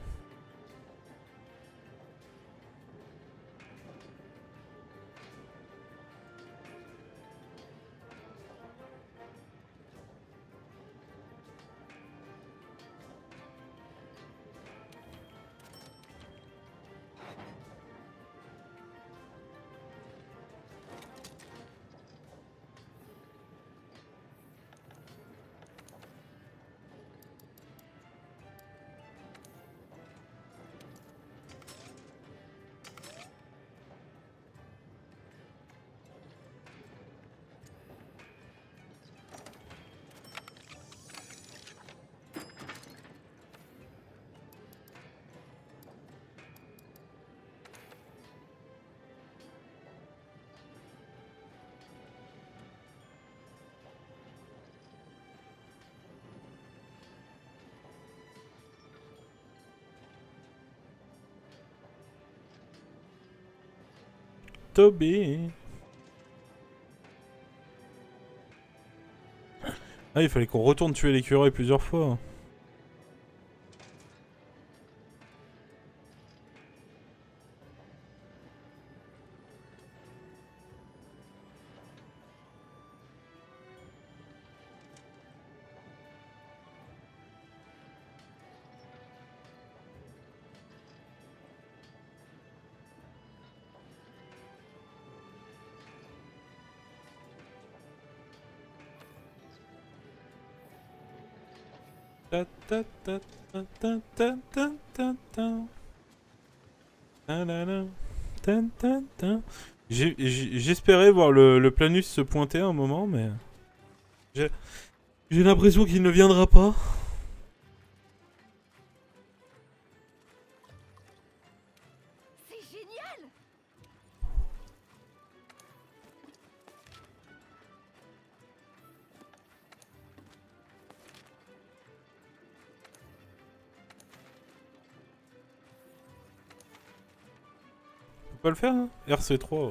Toby. Ah, il fallait qu'on retourne tuer l'écureuil plusieurs fois. Ta ta ta ta ta ta ta ta ta. Ta la la. Ta ta ta. J'espérais voir le Planus se pointer un moment, mais... J'ai l'impression qu'il ne viendra pas. C'est génial! On peut pas le faire, hein. RC3.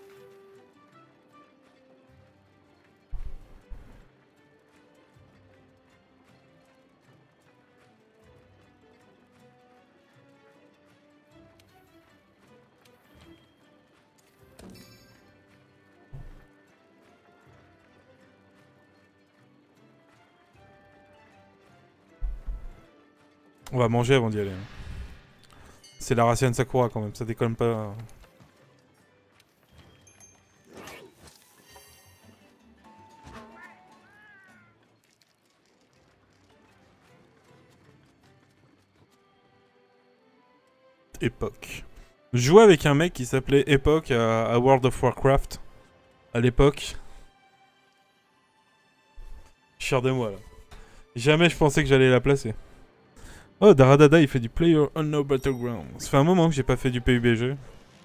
On va manger avant d'y aller. C'est la Racian Sakura quand même, ça déconne pas. Époque. Je jouais avec un mec qui s'appelait Époque à World of Warcraft. À l'époque. Cher de moi là. Jamais je pensais que j'allais la placer. Oh, Daradada il fait du Player Unknown Battleground. Ça fait un moment que j'ai pas fait du PUBG.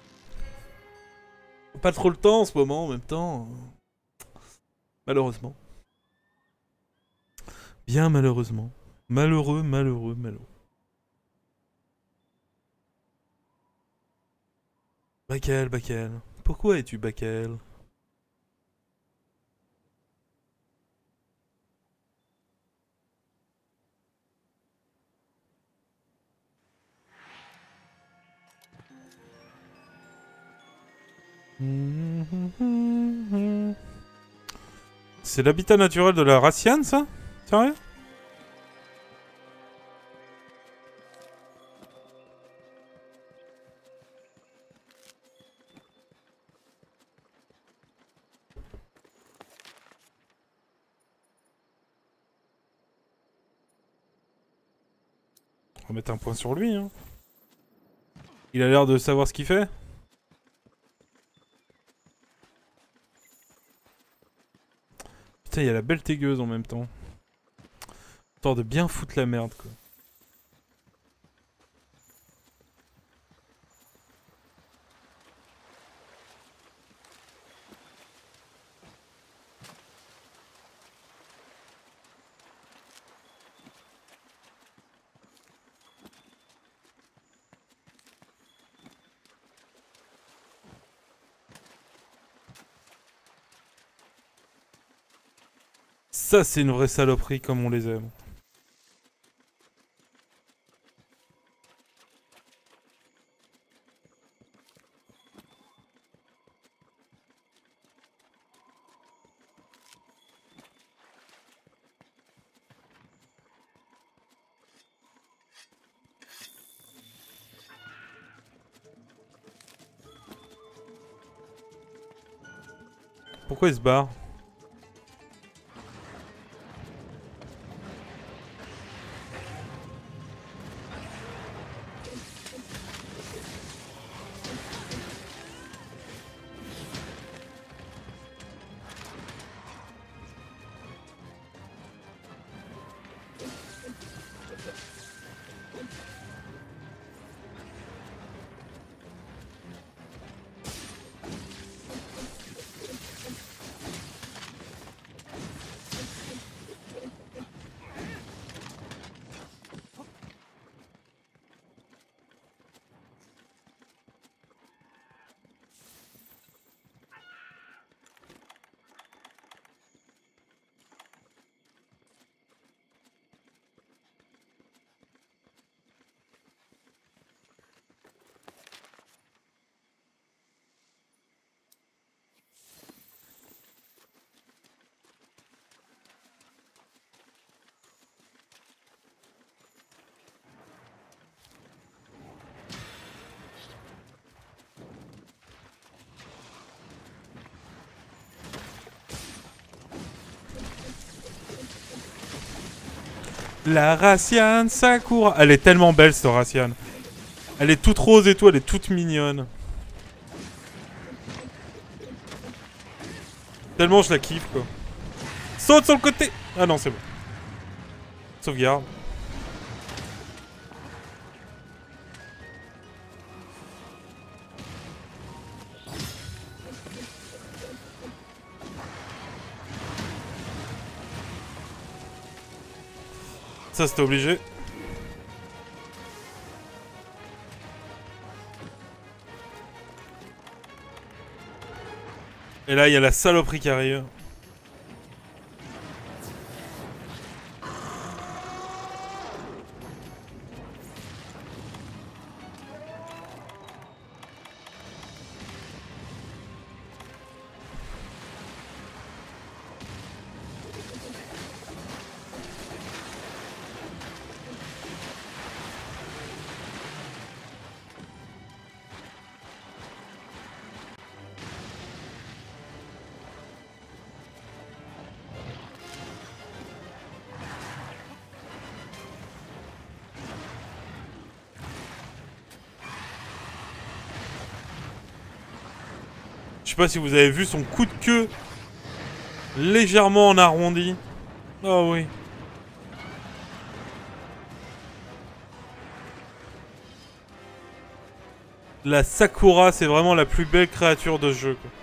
Pas trop le temps en ce moment en même temps. Malheureusement. Bien malheureusement. Malheureux, malheureux, malheureux. Bakel, Bakel. Pourquoi es-tu Bakel? C'est l'habitat naturel de la Raciane, ça? Sérieux? On va mettre un point sur lui, hein. Il a l'air de savoir ce qu'il fait. Putain, il y a la belle tégueuse en même temps. Histoire de bien foutre la merde, quoi. Ça, c'est une vraie saloperie comme on les aime. Pourquoi il se barre? La Raciane Sakura. Elle est tellement belle, cette Raciane. Elle est toute rose et tout, elle est toute mignonne. Tellement je la kiffe, quoi. Saute sur le côté. Ah non, c'est bon. Sauvegarde. Ça, c'était obligé. Et là, il y a la saloperie qui arrive. Je sais pas si vous avez vu son coup de queue légèrement en arrondi. Oh oui. La Sakura, c'est vraiment la plus belle créature de ce jeu, quoi.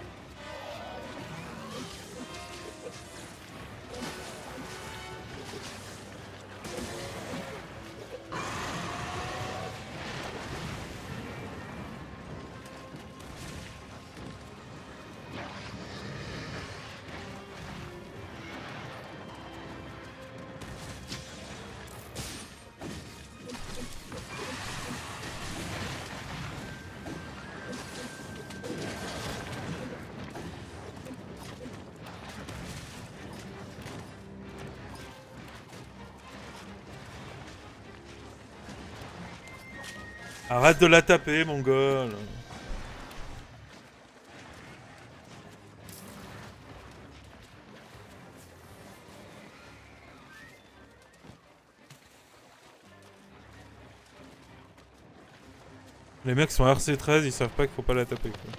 Arrête de la taper, mongol. Les mecs sont RC13, ils savent pas qu'il faut pas la taper, quoi.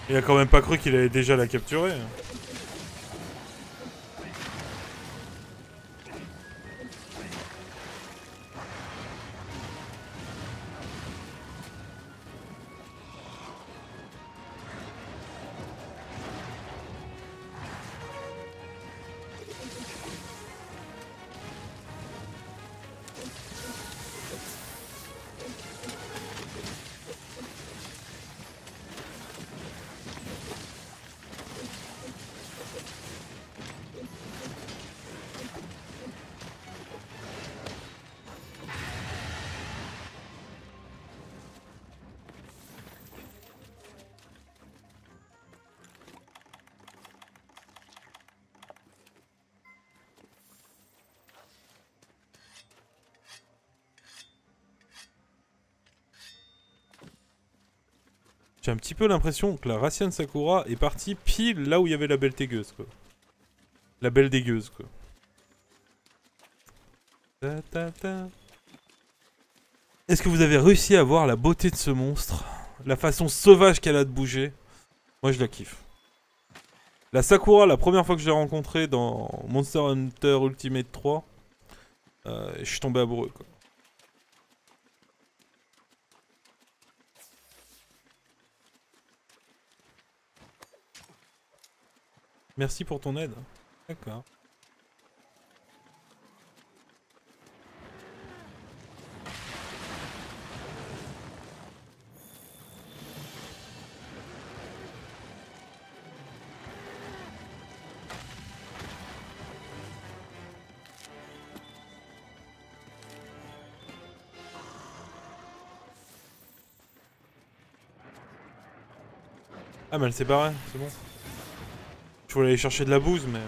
Il a quand même pas cru qu'il allait déjà la capturer. J'ai un petit peu l'impression que la Racian Sakura est partie pile là où il y avait la belle dégueuse, quoi. La belle dégueuse, quoi. Ta, ta, ta. Est-ce que vous avez réussi à voir la beauté de ce monstre? La façon sauvage qu'elle a de bouger? Moi, je la kiffe. La Sakura, la première fois que je l'ai rencontrée dans Monster Hunter Ultimate 3, je suis tombé amoureux, quoi. Merci pour ton aide. D'accord. Ah mais elle s'est barrée, c'est bon. Je voulais aller chercher de la bouse mais...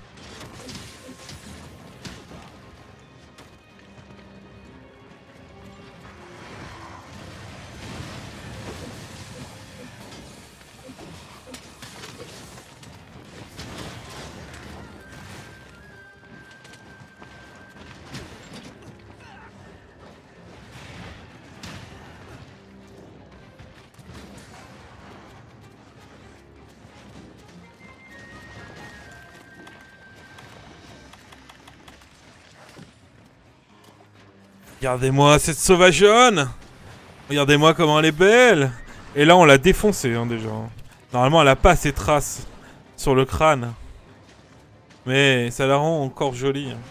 Regardez-moi cette sauvageonne! Regardez-moi comment elle est belle! Et là on l'a défoncée hein, déjà. Normalement elle a pas ses traces sur le crâne. Mais ça la rend encore jolie. Hein.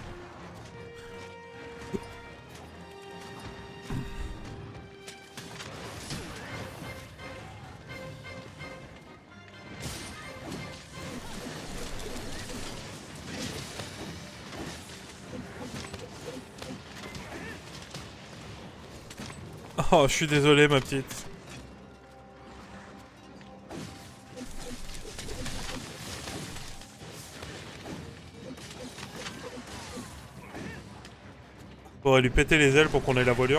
Oh, je suis désolé ma petite. Faudrait lui péter les ailes pour qu'on ait la voilure.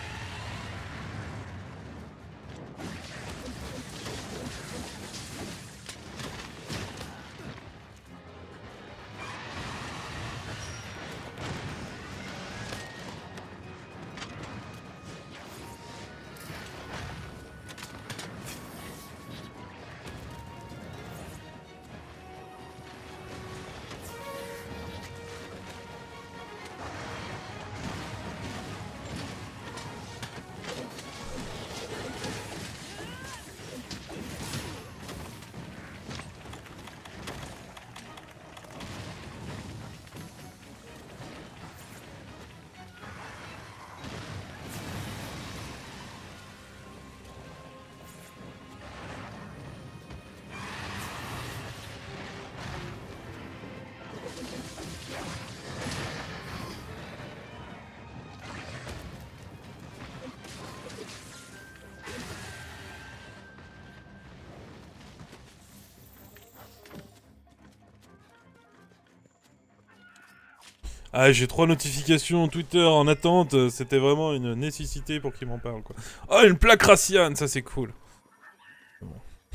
Ah, j'ai 3 notifications Twitter en attente, c'était vraiment une nécessité pour qu'il m'en parle, quoi. Oh, une plaque Racian, ça c'est cool. Bon.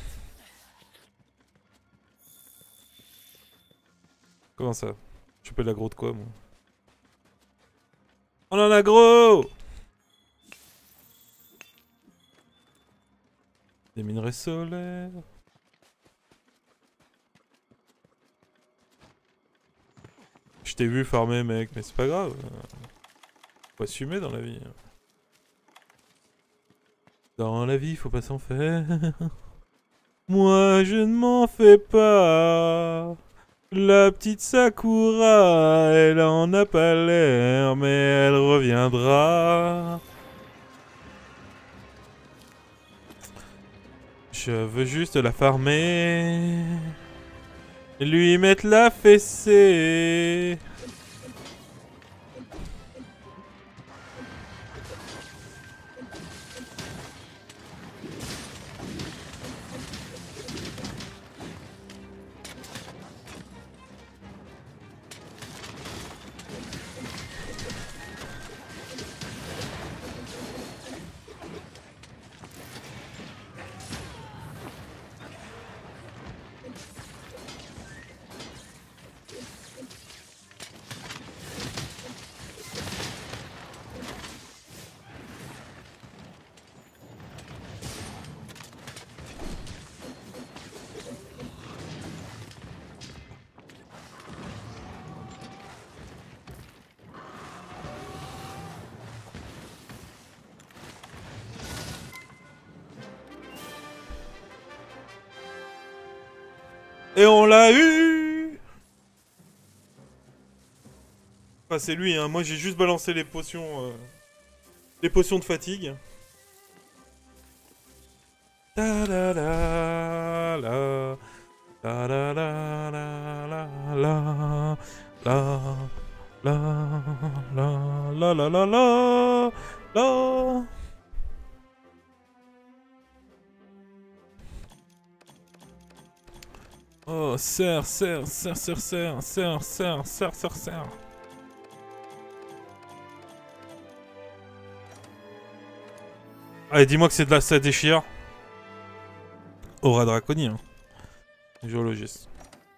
Comment ça? Je peux l'aggro de quoi, moi? On en a gros! Des minerais solaires. Je t'ai vu farmer, mec, mais c'est pas grave. Faut assumer dans la vie. Dans la vie, faut pas s'en faire. Moi, je ne m'en fais pas. La petite Sakura, elle en a pas l'air, mais elle reviendra. Je veux juste la farmer. Lui mettre la fessée. Et on l'a eu. Enfin, c'est lui, hein. Moi, j'ai juste balancé les potions de fatigue. Ta la la la. La la la la la la. La la la la la la la. La. Oh, serre. Allez, dis-moi que c'est de la ça déchire. Aura Draconie, hein. Géologiste.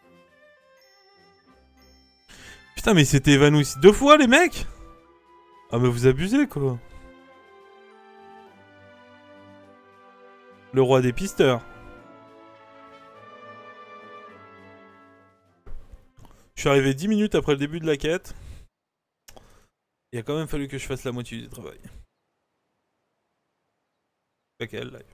Putain, mais il s'était évanoui 2 fois, les mecs. Ah, mais vous abusez, quoi. Le roi des pisteurs. Je suis arrivé 10 minutes après le début de la quête. Il a quand même fallu que je fasse la moitié du travail. Pas qu'elle, là.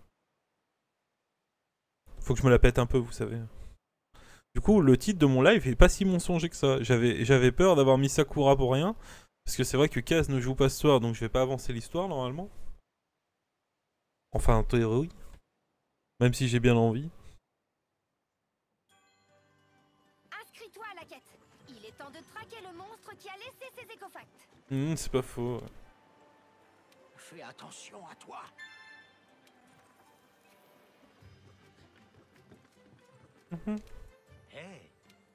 Faut que je me la pète un peu, vous savez. Du coup, le titre de mon live est pas si mensonger que ça. J'avais peur d'avoir mis Sakura pour rien. Parce que c'est vrai que Kaz ne joue pas ce soir, donc je vais pas avancer l'histoire, normalement. Enfin, en théorie. Même si j'ai bien envie. Inscris-toi à la quête. Il est temps de traquer le monstre qui a laissé ses écofacts. C'est pas faux. Fais attention à toi. Hey.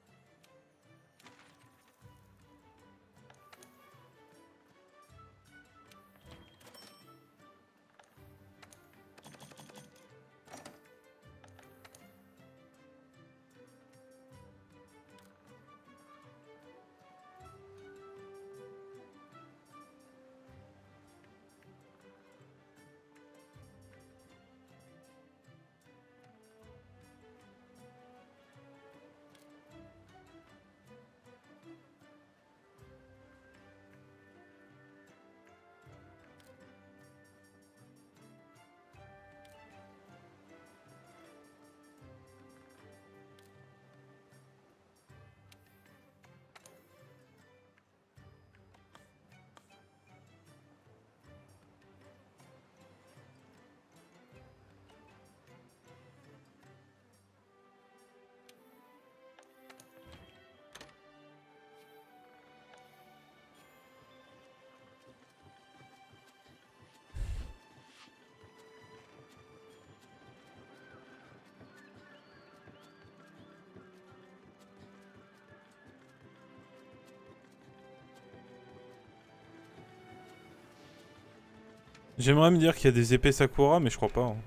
J'aimerais me dire qu'il y a des épées Sakura, mais je crois pas. Hein.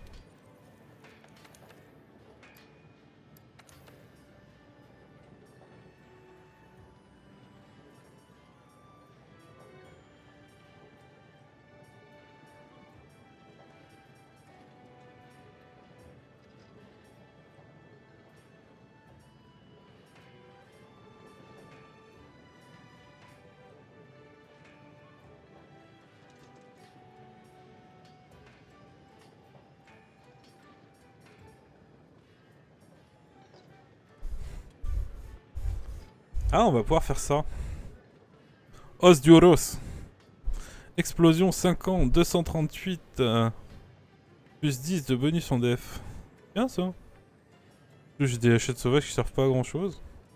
Ah, on va pouvoir faire ça. Os Duros. Explosion 50, 238. Plus 10 de bonus en def. Bien ça. J'ai des hachettes sauvages qui servent pas à grand chose.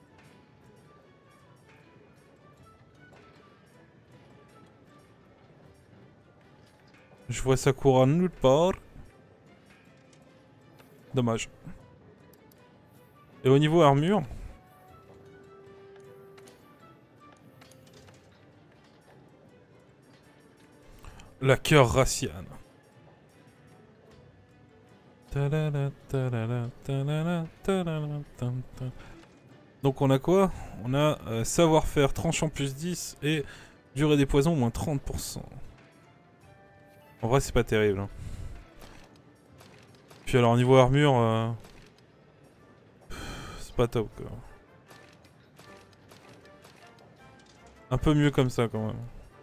Je vois Sakura nulle part. Dommage. Et au niveau armure. La cœur Raciane. Donc on a quoi? On a savoir-faire tranchant plus 10 et durée des poisons moins 30%. En vrai c'est pas terrible. Hein. Puis alors niveau armure, c'est pas top quoi. Un peu mieux comme ça quand même.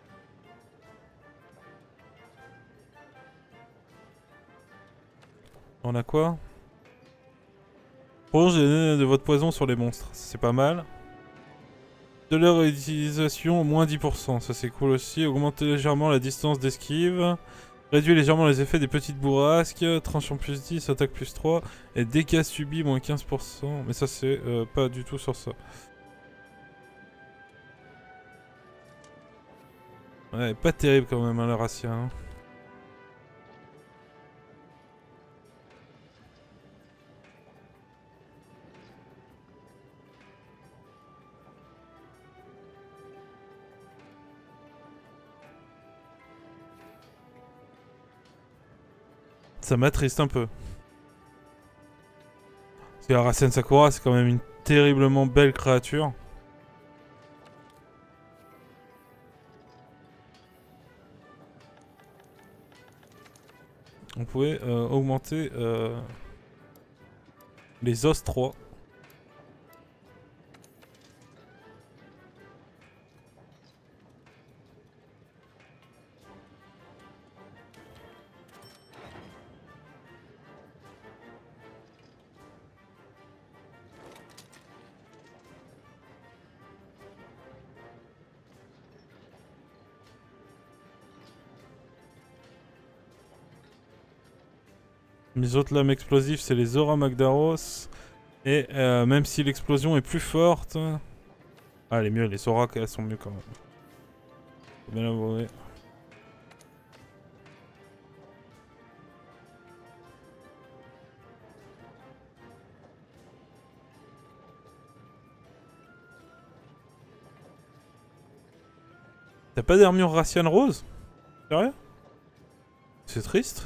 On a quoi? Prolonge les données de votre poison sur les monstres, c'est pas mal. De leur utilisation, moins 10%, ça c'est cool aussi. Augmentez légèrement la distance d'esquive. Réduit légèrement les effets des petites bourrasques. Tranchant plus 10, attaque plus 3. Et dégâts subis, moins 15%. Mais ça c'est pas du tout sur ça. Ouais, pas terrible quand même, hein, le Racia. Hein. Ça m'attriste un peu. Parce que la Raciane Sakura, c'est quand même une terriblement belle créature. On pouvait augmenter les os 3. Mes autres lames explosives, c'est les Zora Magdaros. Et même si l'explosion est plus forte... Ah, elle est mieux, les Zora, elles sont mieux quand même. Faut bien l'avouer. T'as pas d'armure Raciane rose? Sérieux? C'est triste.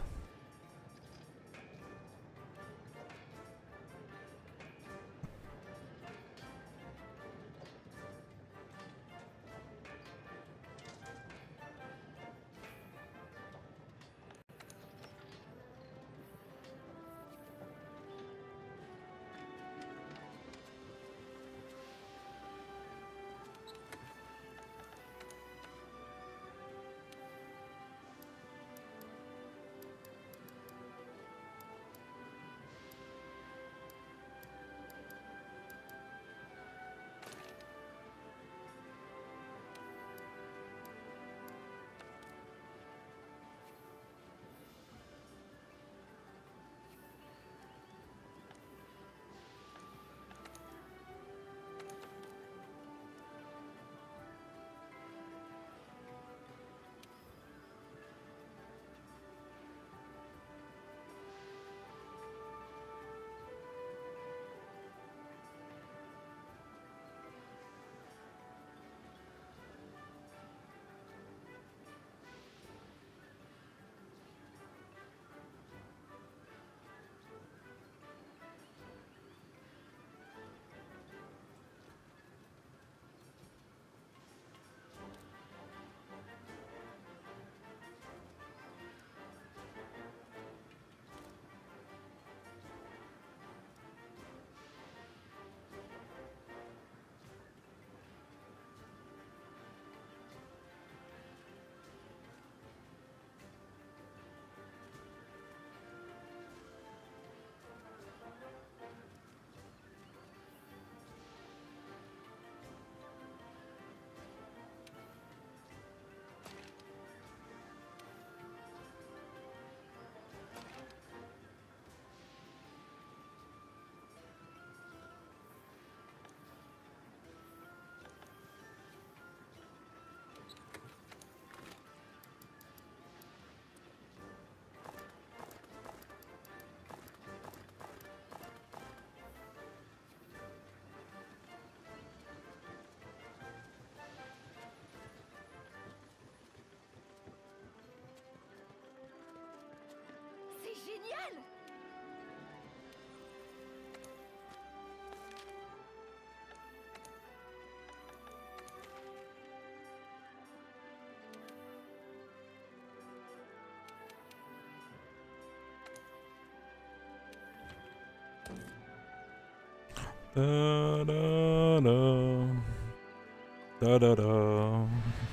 Da, da, da. Da, da, da.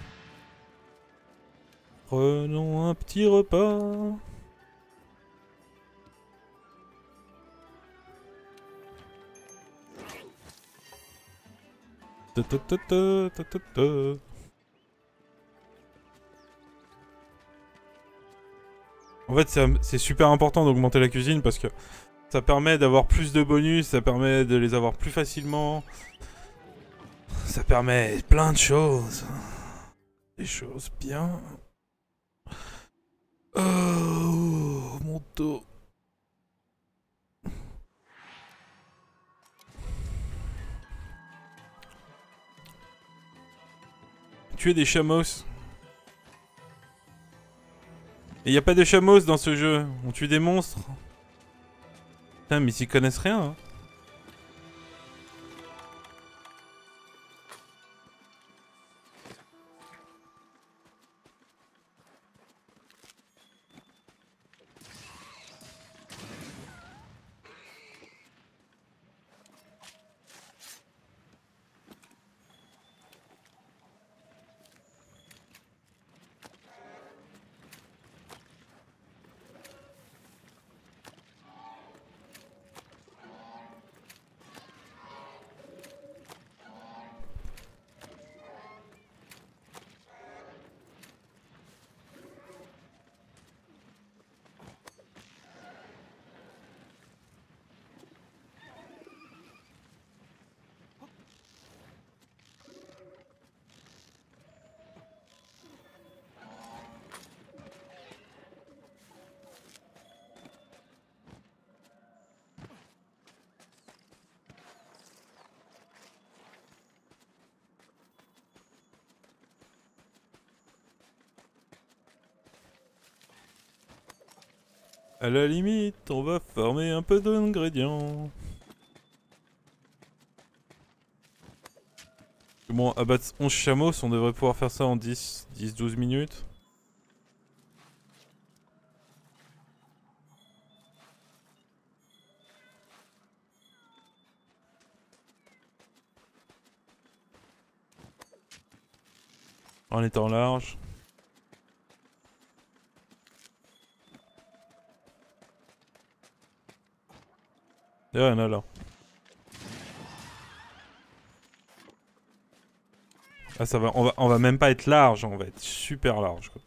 Prenons un petit repas. Ta, ta, ta, ta, ta, ta, ta. En fait, c'est super important d'augmenter la cuisine parce que ça permet d'avoir plus de bonus, ça permet de les avoir plus facilement. Ça permet plein de choses. Des choses bien. Oh, mon dos. Tuer des chamos. Et y a pas de chamos dans ce jeu. On tue des monstres. Putain, mais ils y connaissent rien. Hein. À la limite, on va farmer un peu d'ingrédients. Bon, abattre 11 chameaux, on devrait pouvoir faire ça en 10-12 minutes. En étant large. Il y en a là. Ah ça va, on va même pas être large, on va être super large quoi.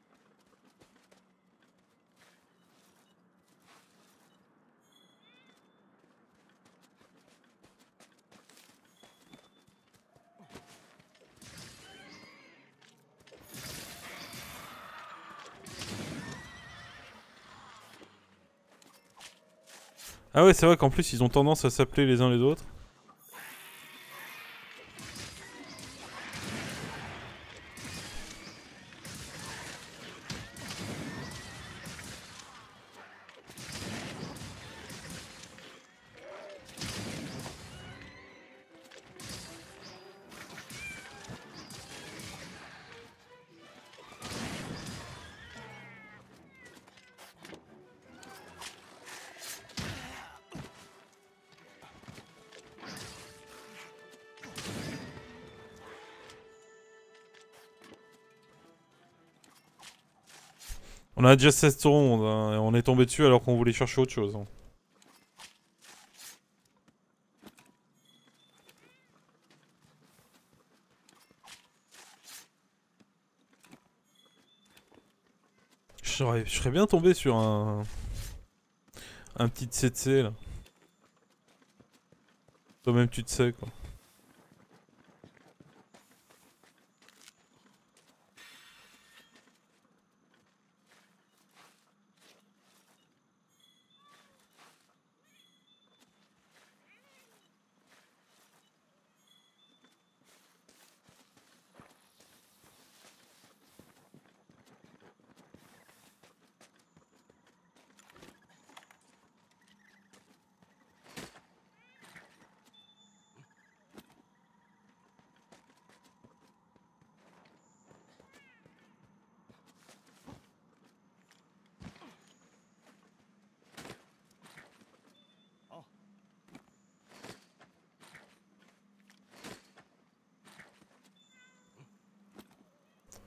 Ah ouais, c'est vrai qu'en plus ils ont tendance à s'appeler les uns les autres. On a déjà 16 rondes, hein, et on est tombé dessus alors qu'on voulait chercher autre chose. Hein. Je serais bien tombé sur un petit tsetse là. Toi-même tu te sais quoi.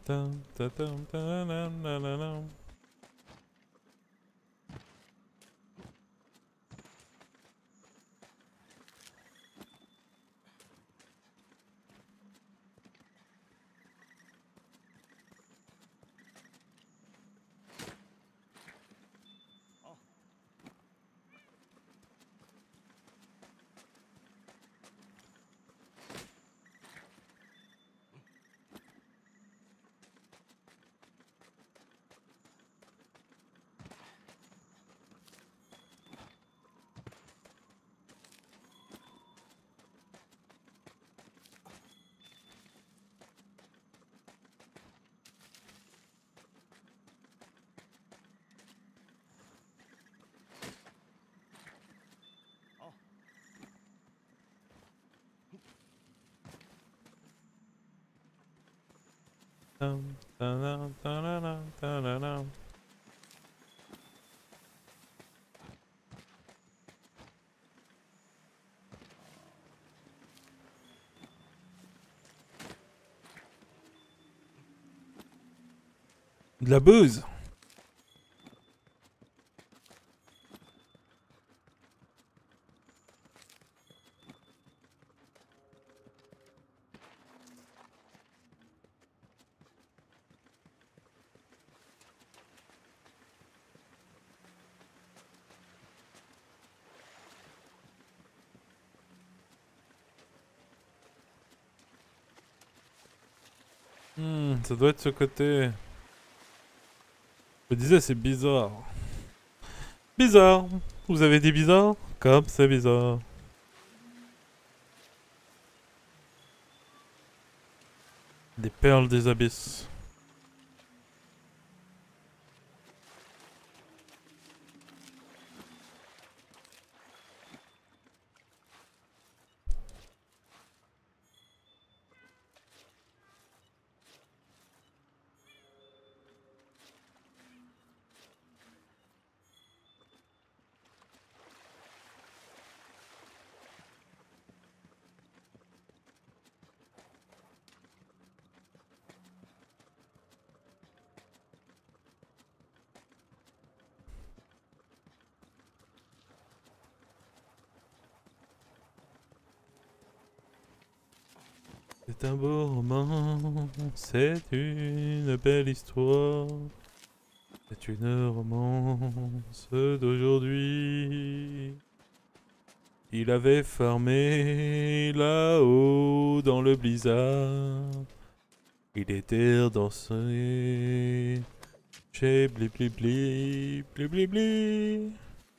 De la buzz. Ça doit être ce côté. Je me disais, c'est bizarre. Bizarre. Vous avez dit bizarre? Comme c'est bizarre. Des perles des abysses. C'est un beau roman, c'est une belle histoire. C'est une romance d'aujourd'hui. Il avait fermé là-haut dans le blizzard. Il était dansé chez Blibli Blibli.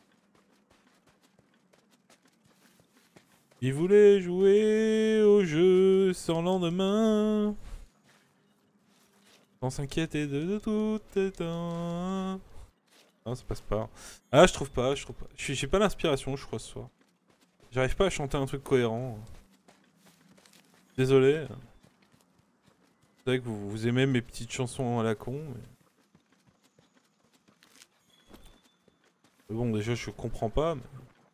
Il voulait jouer au jeu sans lendemain, sans s'inquiéter de tout éteint. Non, ça passe pas. Ah, je trouve pas. J'ai pas l'inspiration, je crois, ce soir. J'arrive pas à chanter un truc cohérent. Désolé. C'est vrai que vous aimez mes petites chansons à la con, mais bon, déjà, je comprends pas. Mais...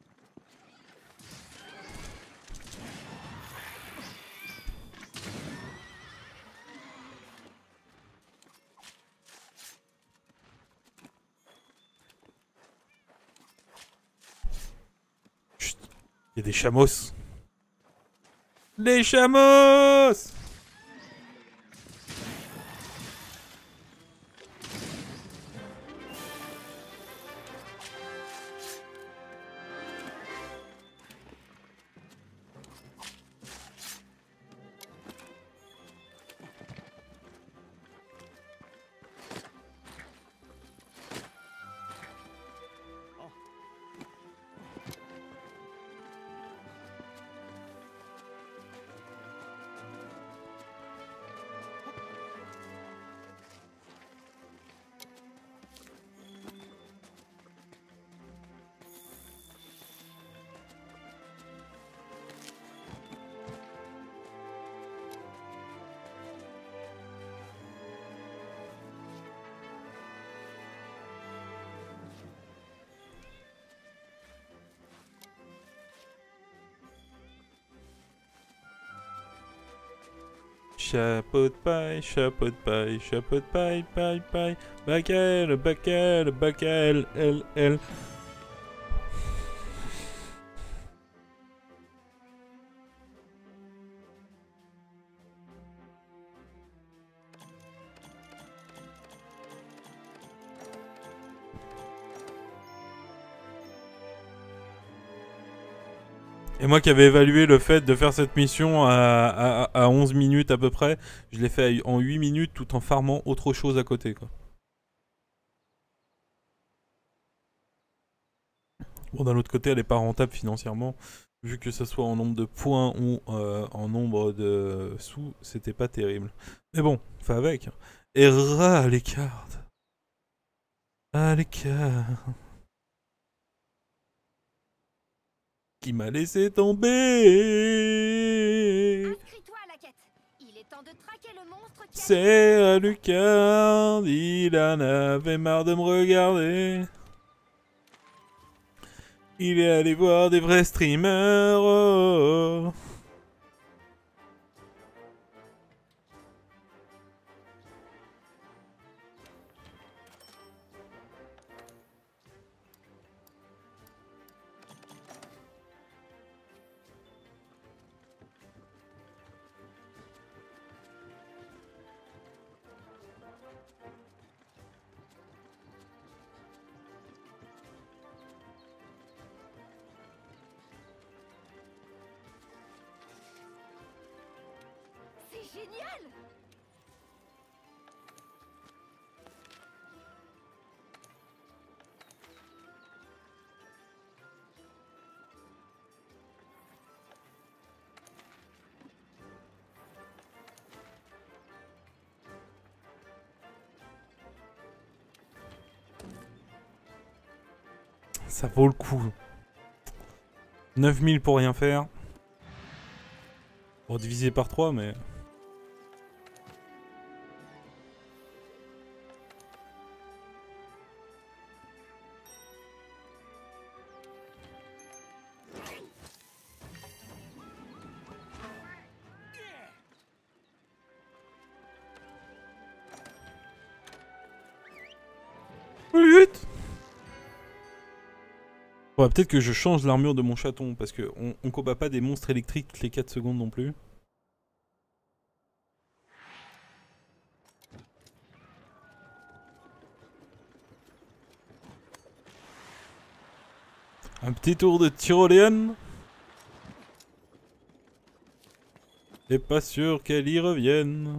Il y a des chamos. Les chamos! Chapeau de paille, chapeau de paille, chapeau de paille, paille, paille. Bakel, bakel, bakel, elle. Et moi qui avais évalué le fait de faire cette mission à 11 minutes à peu près, je l'ai fait en 8 minutes tout en farmant autre chose à côté, quoi. Bon, d'un autre côté, elle est pas rentable financièrement, vu que ce soit en nombre de points ou en nombre de sous, c'était pas terrible. Mais bon, fait avec. Et ras les cartes. Ah les cartes. Qui m'a laissé tomber. Inscris-toi à la quête. Il est temps de traquer le monstre qui a... C'est Alucard, il en avait marre de me regarder. Il est allé voir des vrais streamers. Oh. C'est génial! Ça vaut le coup. 9000 pour rien faire. Bon, divisé par 3, mais... Vite. Ouais, peut-être que je change l'armure de mon chaton, parce que on combat pas des monstres électriques toutes les 4 secondes non plus. Un petit tour de tyrolienne. Et pas sûr qu'elle y revienne.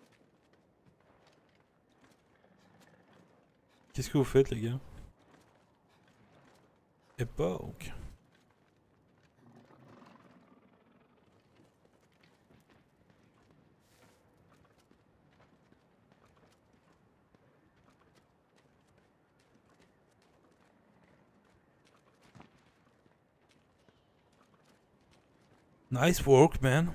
Qu'est-ce que vous faites, les gars? Et pas, ok. Nice work, man.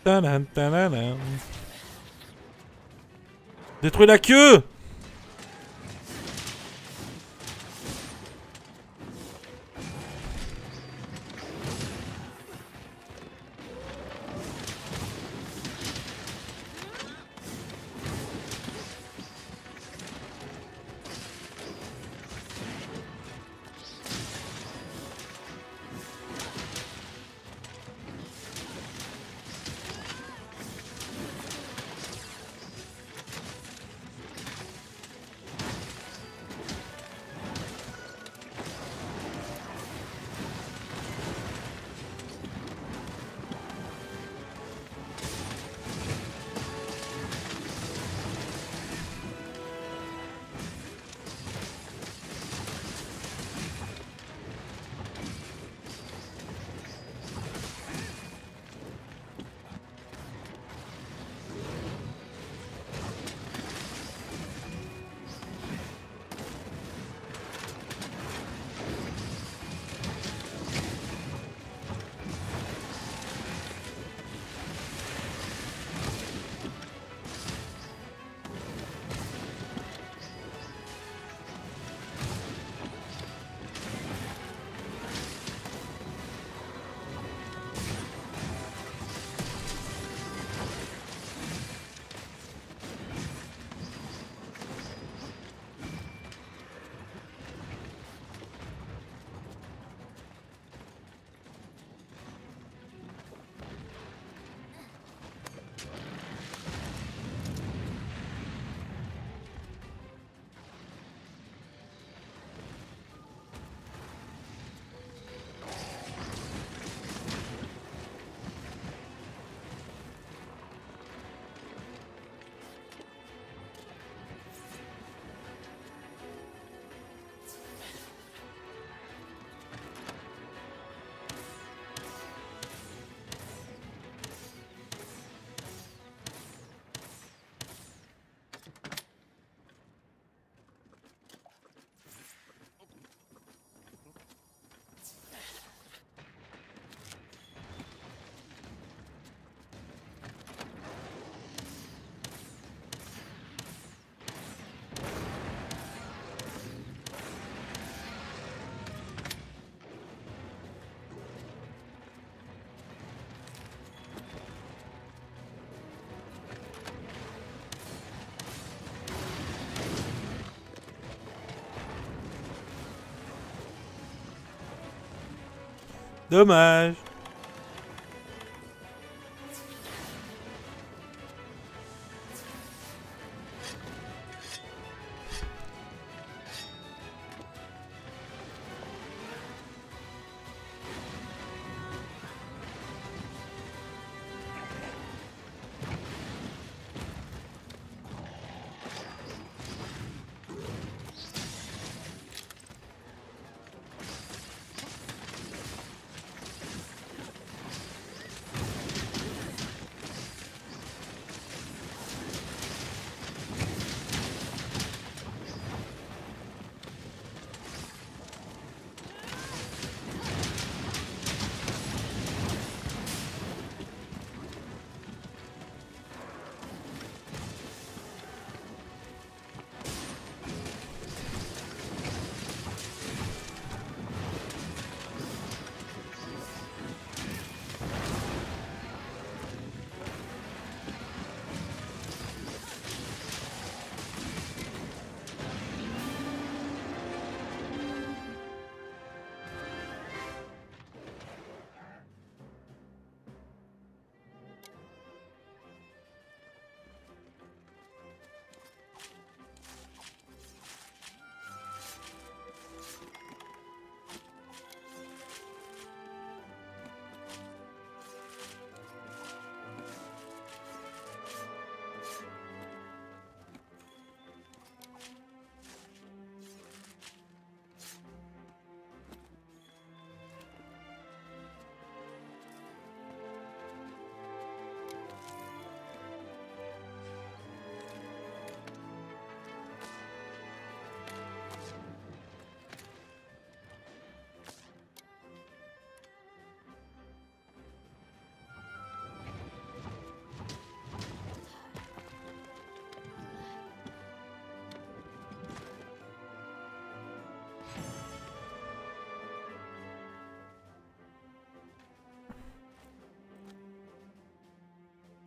Tadam, tadam. Détruis la queue! Dommage.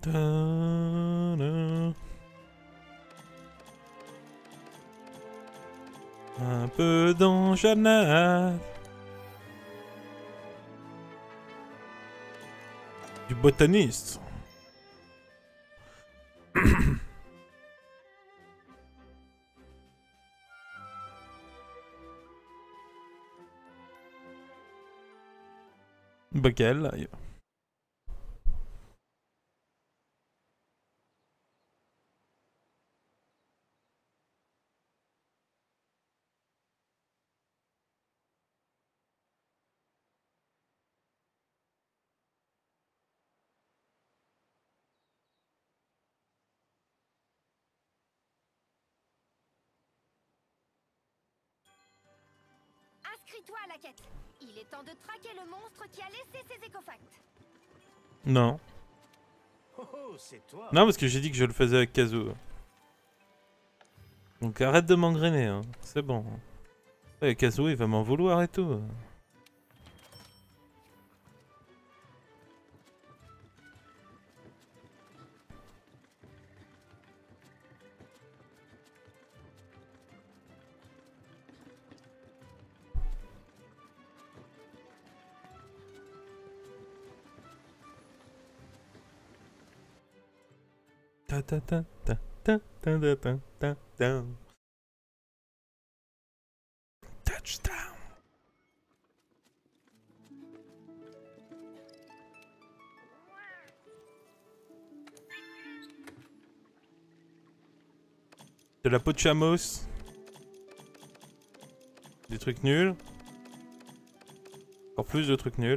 Ta-da. Un peu d'enjanade. Du botaniste. Bacal. Inscris-toi à la quête. Il est temps de traquer le monstre qui a laissé ses écofacts. Non. Oh, c'est toi. Non, parce que j'ai dit que je le faisais avec Kazuo. Donc arrête de m'engrainer, hein. C'est bon. Ouais, Kazuo, il va m'en vouloir et tout. Ta ta ta ta ta ta ta ta ta ta. Touchdown. De la peau de chamos. Des trucs nuls. Encore plus de trucs nuls.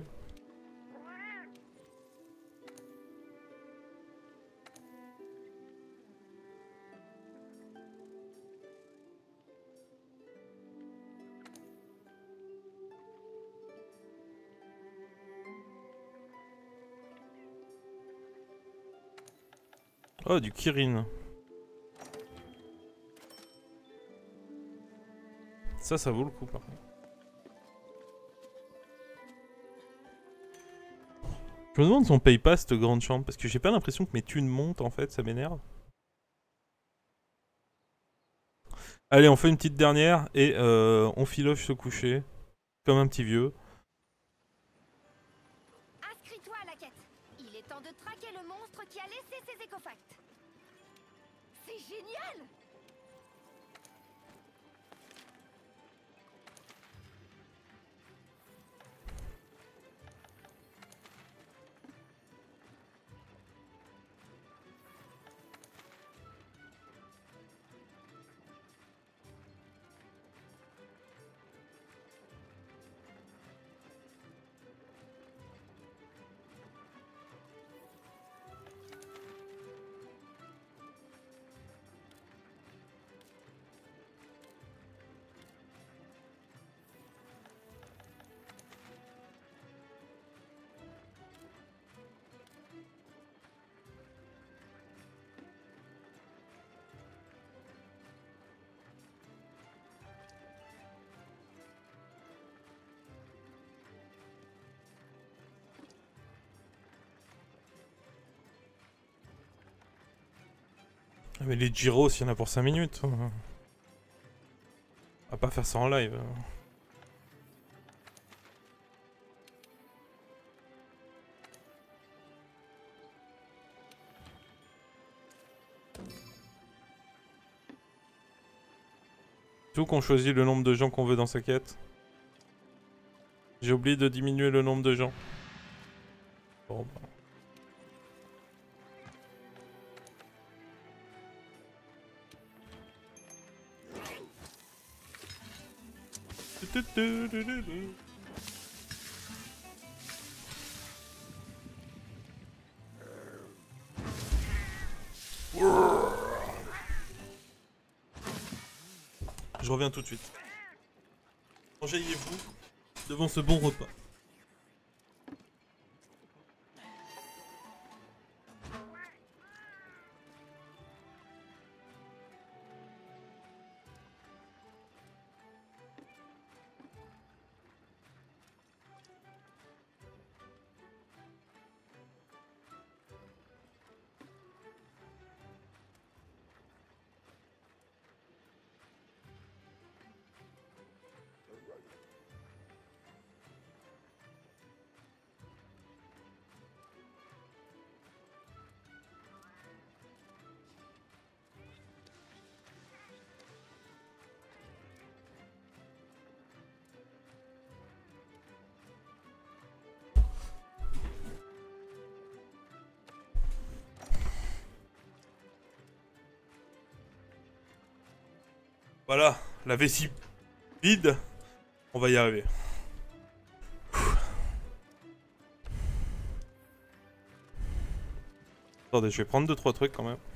Oh, du Kirin. Ça vaut le coup par contre. Je me demande si on paye pas cette grande chambre, parce que j'ai pas l'impression que mes thunes montent en fait, ça m'énerve. Allez, on fait une petite dernière et on filoche se coucher. Comme un petit vieux. Inscris-toi à la quête. Il est temps de traquer le monstre qui a laissé ses écofacts. C'est génial! Ah, mais les gyros, il y en a pour 5 minutes. On va pas faire ça en live. Tout qu'on choisit le nombre de gens qu'on veut dans sa quête. J'ai oublié de diminuer le nombre de gens. Bon, bah. Je reviens tout de suite. Enjaillez-vous devant ce bon repas. Voilà, la vessie vide. On va y arriver. Attendez, je vais prendre 2-3 trucs quand même.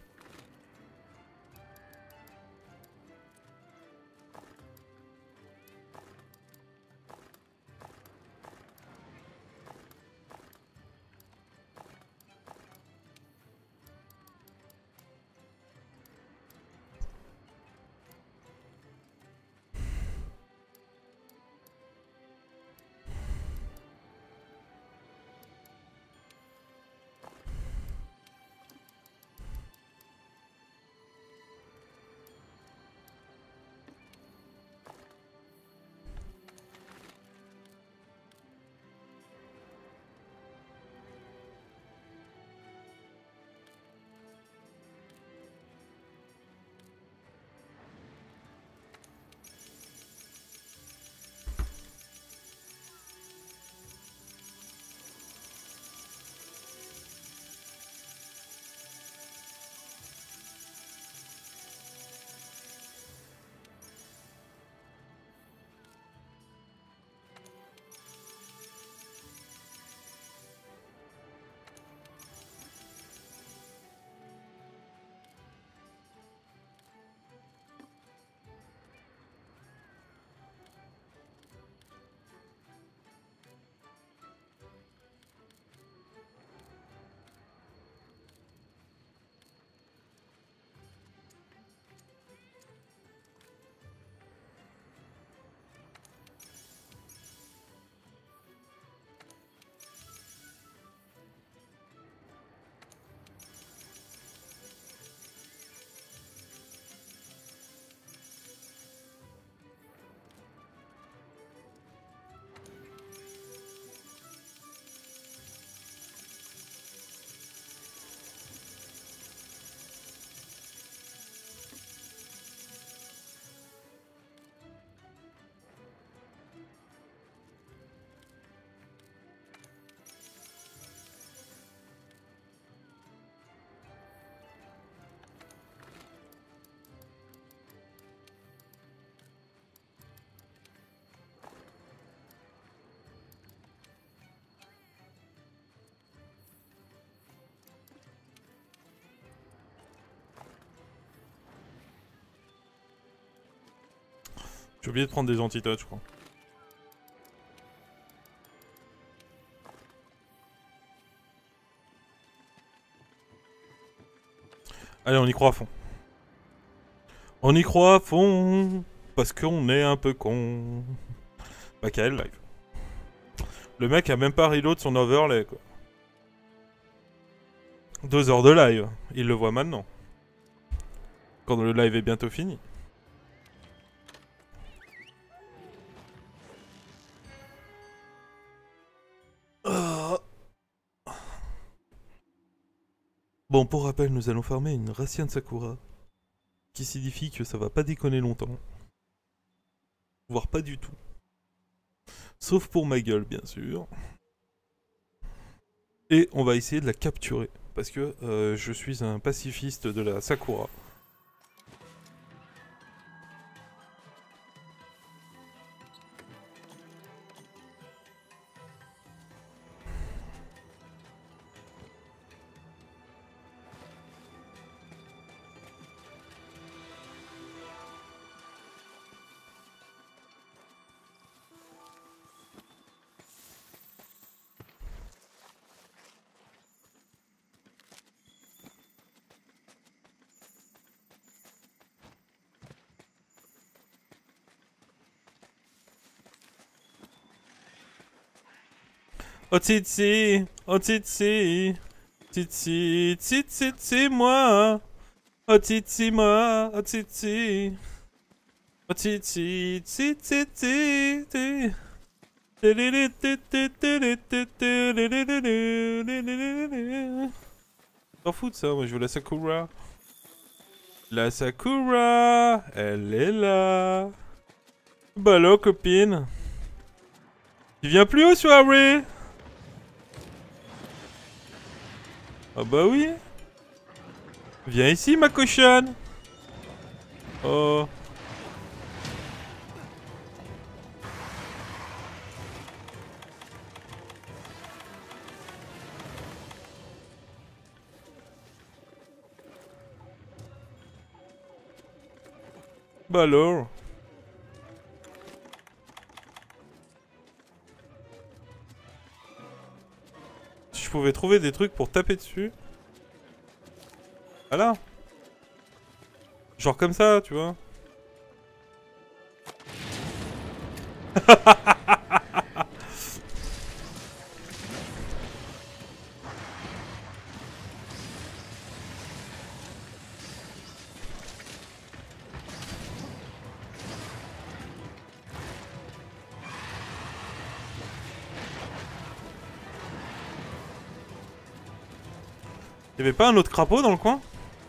J'ai oublié de prendre des antidotes, je crois. Allez, on y croit à fond. On y croit à fond, parce qu'on est un peu con. Bah, quel live. Le mec a même pas reload son overlay, quoi. 2 heures de live, il le voit maintenant. Quand le live est bientôt fini. Bon, pour rappel, nous allons farmer une Racian Sakura. Qui signifie que ça va pas déconner longtemps. Voire pas du tout. Sauf pour ma gueule, bien sûr. Et on va essayer de la capturer. Parce que je suis un pacifiste de la Sakura. Oh Titsi, oh Titsi, Titsi, Titsi, Titsi, moi. Oh Titsi, moi, oh Titsi. Oh Titsi, Titsi, Titsi. T'en fous de ça, moi je veux la Sakura. La Sakura, elle est là. Bah alors copine. Tu viens plus haut soirée? Ah bah oui. Viens ici ma cochonne. Oh. Bah alors. Si je pouvais trouver des trucs pour taper dessus. Voilà. Genre comme ça, tu vois. Y'avait pas un autre crapaud dans le coin?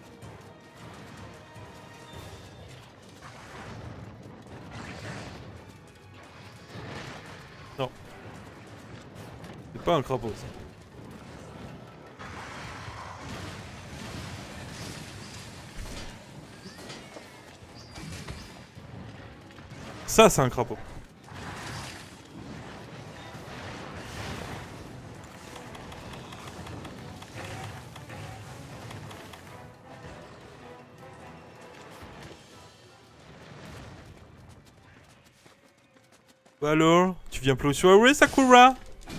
Non. C'est pas un crapaud ça. Ça c'est un crapaud. Bah alors, tu viens plus soirée, Sakura?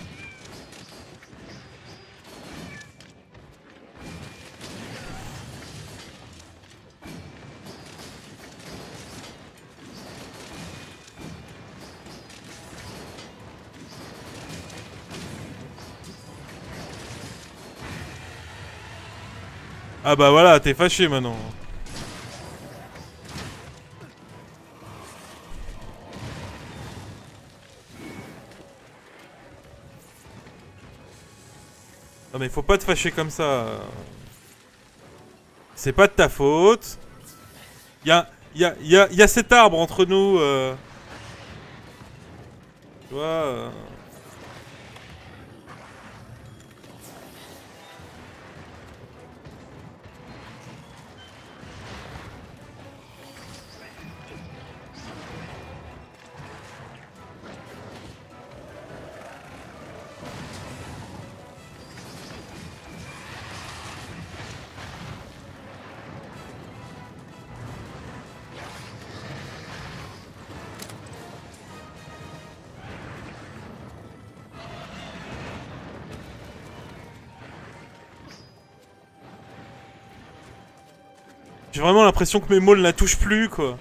Ah bah voilà, t'es fâché maintenant. Non mais faut pas te fâcher comme ça. C'est pas de ta faute. Y a cet arbre entre nous. Tu vois. J'ai vraiment l'impression que mes mots ne la touchent plus, quoi.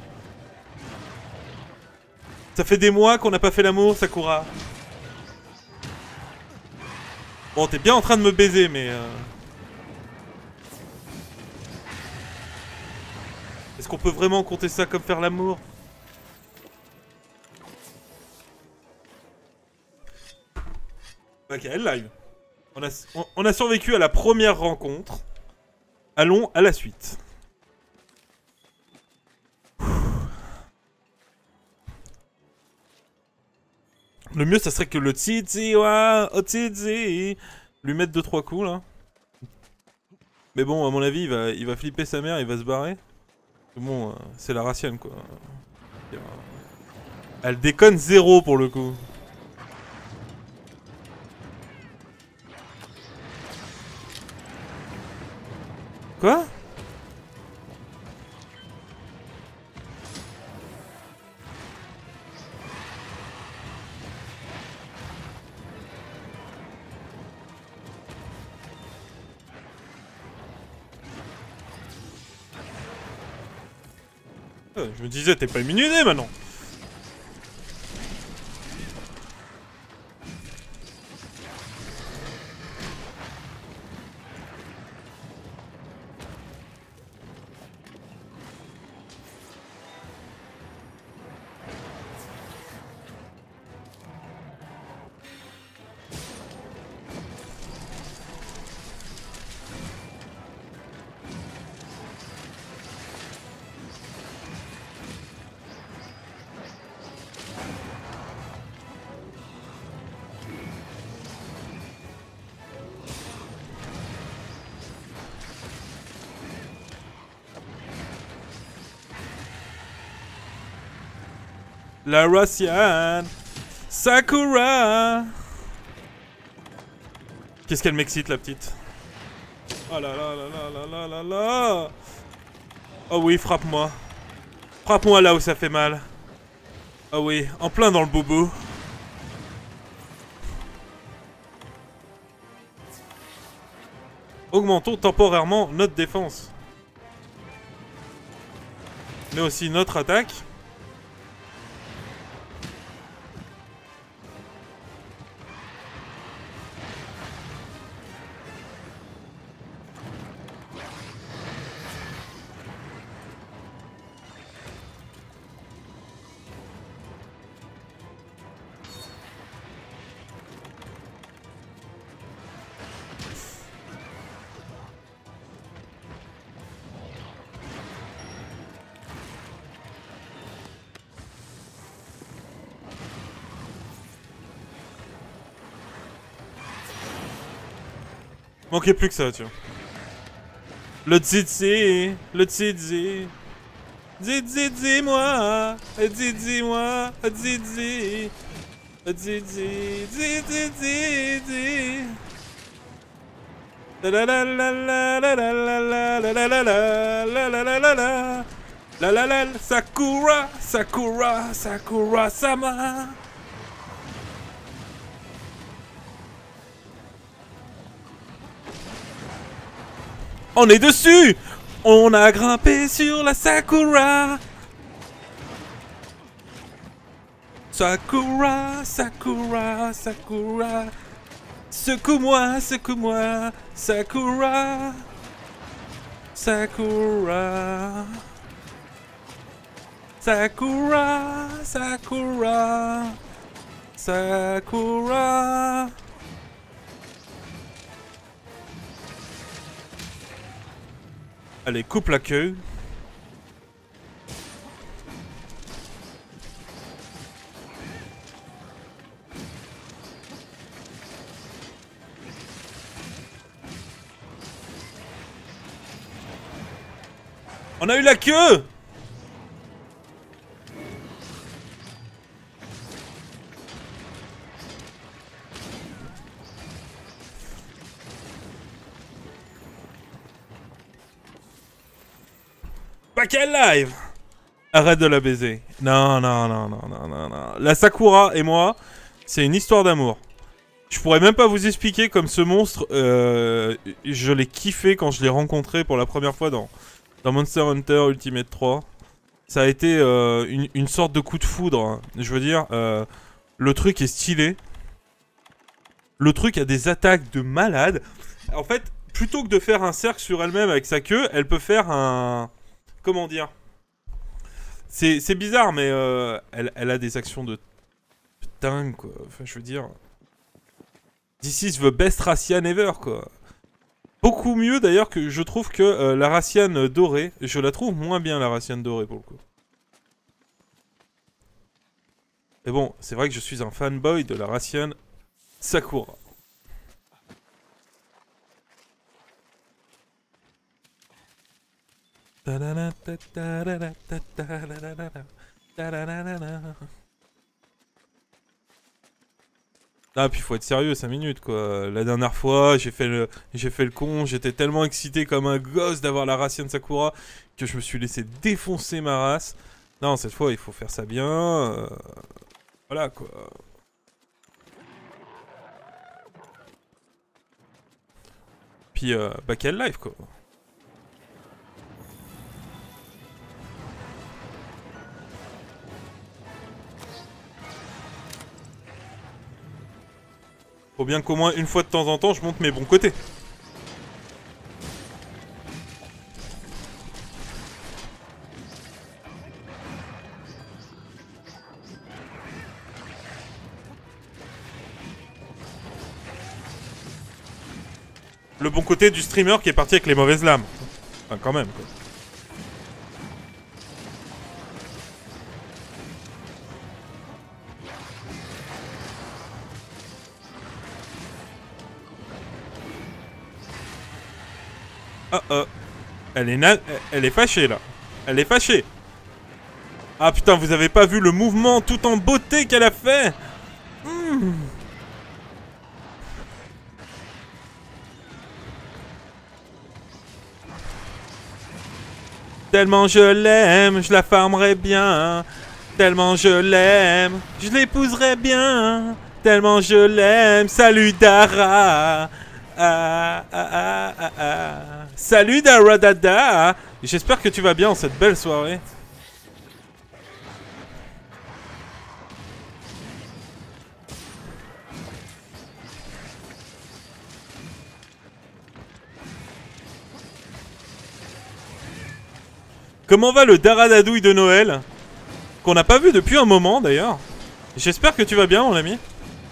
Ça fait des mois qu'on n'a pas fait l'amour, Sakura. Bon, t'es bien en train de me baiser, mais... Est-ce qu'on peut vraiment compter ça comme faire l'amour? Ok, live. On a survécu à la première rencontre. Allons à la suite. Le mieux, ça serait que le Titi, Titi, lui mettre 2-3 coups, là. Mais bon, à mon avis, il va flipper sa mère, il va se barrer. Bon, c'est la Raciane, quoi. Elle déconne zéro, pour le coup. Quoi? Je me disais, t'es pas immunisé maintenant. La Raciane, Sakura. Qu'est-ce qu'elle m'excite, la petite. Oh là là là là là là là là. Oh oui, frappe-moi. Frappe-moi là où ça fait mal. Ah oui, en plein dans le bobo. Augmentons temporairement notre défense. Mais aussi notre attaque. Manquait plus que ça, tu vois. Le tsitsi, le tsitsi. Dzidzi moi, dzidzi moi, dzidzi. Dzidzi, dzidzi. La la la la la la la la la la la la la la la la. La la la Sakura, Sakura, Sakura sama. On est dessus! On a grimpé sur la Sakura! Sakura, Sakura, Sakura. Secoue-moi, secoue-moi, Sakura. Sakura. Sakura, Sakura. Sakura. Allez, coupe la queue. On a eu la queue! Pas qu'elle live! Arrête de la baiser. Non, non, non, non, non, non, non. La Sakura et moi, c'est une histoire d'amour. Je pourrais même pas vous expliquer comme ce monstre, je l'ai kiffé quand je l'ai rencontré pour la première fois dans Monster Hunter Ultimate 3. Ça a été une sorte de coup de foudre. Hein. Je veux dire, le truc est stylé. Le truc a des attaques de malade. En fait, plutôt que de faire un cercle sur elle-même avec sa queue, elle peut faire un... Comment dire? C'est bizarre, mais elle a des actions de dingue, quoi. Enfin, je veux dire... This is the best Racian ever, quoi. Beaucoup mieux, d'ailleurs, que je trouve que la Racian dorée. Je la trouve moins bien, la Racian dorée, pour le coup. Mais bon, c'est vrai que je suis un fanboy de la Racian Sakura. Ah, puis faut être sérieux, 5 minutes quoi. La dernière fois, j'ai fait le con, j'étais tellement excité comme un gosse d'avoir la Racian Sakura que je me suis laissé défoncer ma race. Non, cette fois, il faut faire ça bien. Voilà quoi. Puis, bah, quel live quoi. Faut bien qu'au moins une fois de temps en temps, je monte mes bons côtés. Le bon côté du streamer qui est parti avec les mauvaises lames. Enfin, quand même, quoi. Elle est fâchée, là. Elle est fâchée. Ah, putain, vous avez pas vu le mouvement tout en beauté qu'elle a fait? Tellement je l'aime, je la farmerai bien. Tellement je l'aime, je l'épouserai bien. Tellement je l'aime, salut Dara. Ah, ah, ah, ah, ah. Salut Dara Dada. J'espère que tu vas bien en cette belle soirée. Comment va le Daradadouille de Noël? Qu'on n'a pas vu depuis un moment d'ailleurs. J'espère que tu vas bien mon ami.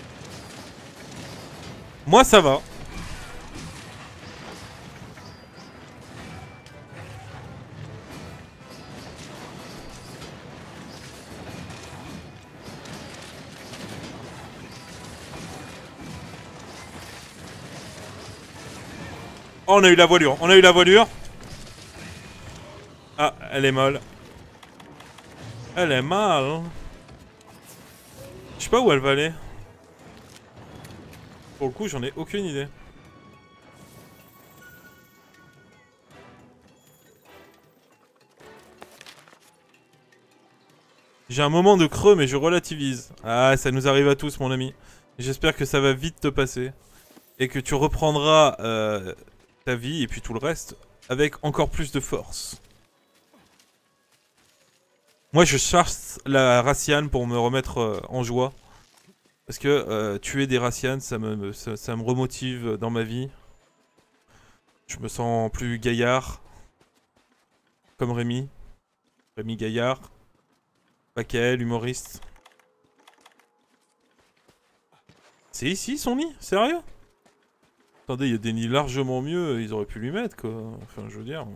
Moi ça va. Oh, on a eu la voilure, on a eu la voilure. Ah, elle est molle. Elle est mal. Je sais pas où elle va aller. Pour le coup, j'en ai aucune idée. J'ai un moment de creux, mais je relativise. Ah, ça nous arrive à tous, mon ami. J'espère que ça va vite te passer. Et que tu reprendras ta vie et puis tout le reste avec encore plus de force. Moi, je chasse la Raciane pour me remettre en joie. Parce que tuer des Racianes, ça me remotive dans ma vie. Je me sens plus gaillard. Comme Rémi. Rémi Gaillard. Paquel, humoriste. C'est ici son nid? Sérieux? Attendez, il y a des nids largement mieux, ils auraient pu lui mettre quoi. Enfin, je veux dire.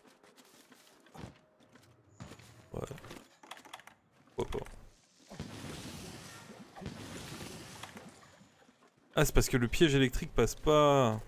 Ouais. Pourquoi pas. Ah, c'est parce que le piège électrique passe pas.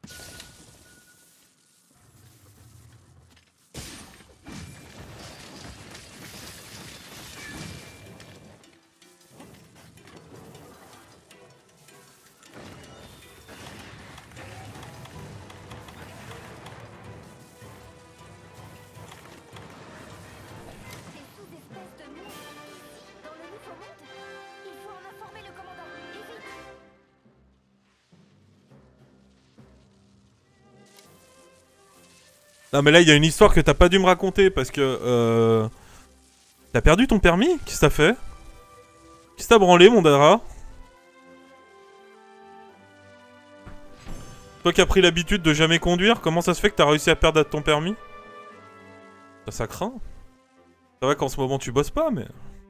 Non mais là il y a une histoire que t'as pas dû me raconter parce que t'as perdu ton permis? Qu'est-ce que t'as fait? Qu'est-ce que t'as branlé mon Dara? Toi qui as pris l'habitude de jamais conduire, comment ça se fait que t'as réussi à perdre ton permis? Ça craint. C'est vrai qu'en ce moment tu bosses pas mais...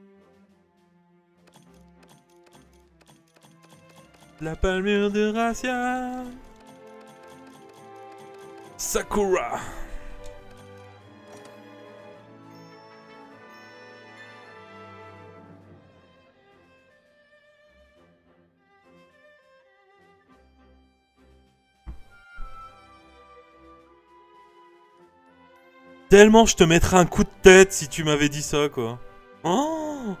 La palmure de Racia. Sakura. Tellement je te mettrais un coup de tête si tu m'avais dit ça, quoi. Oh,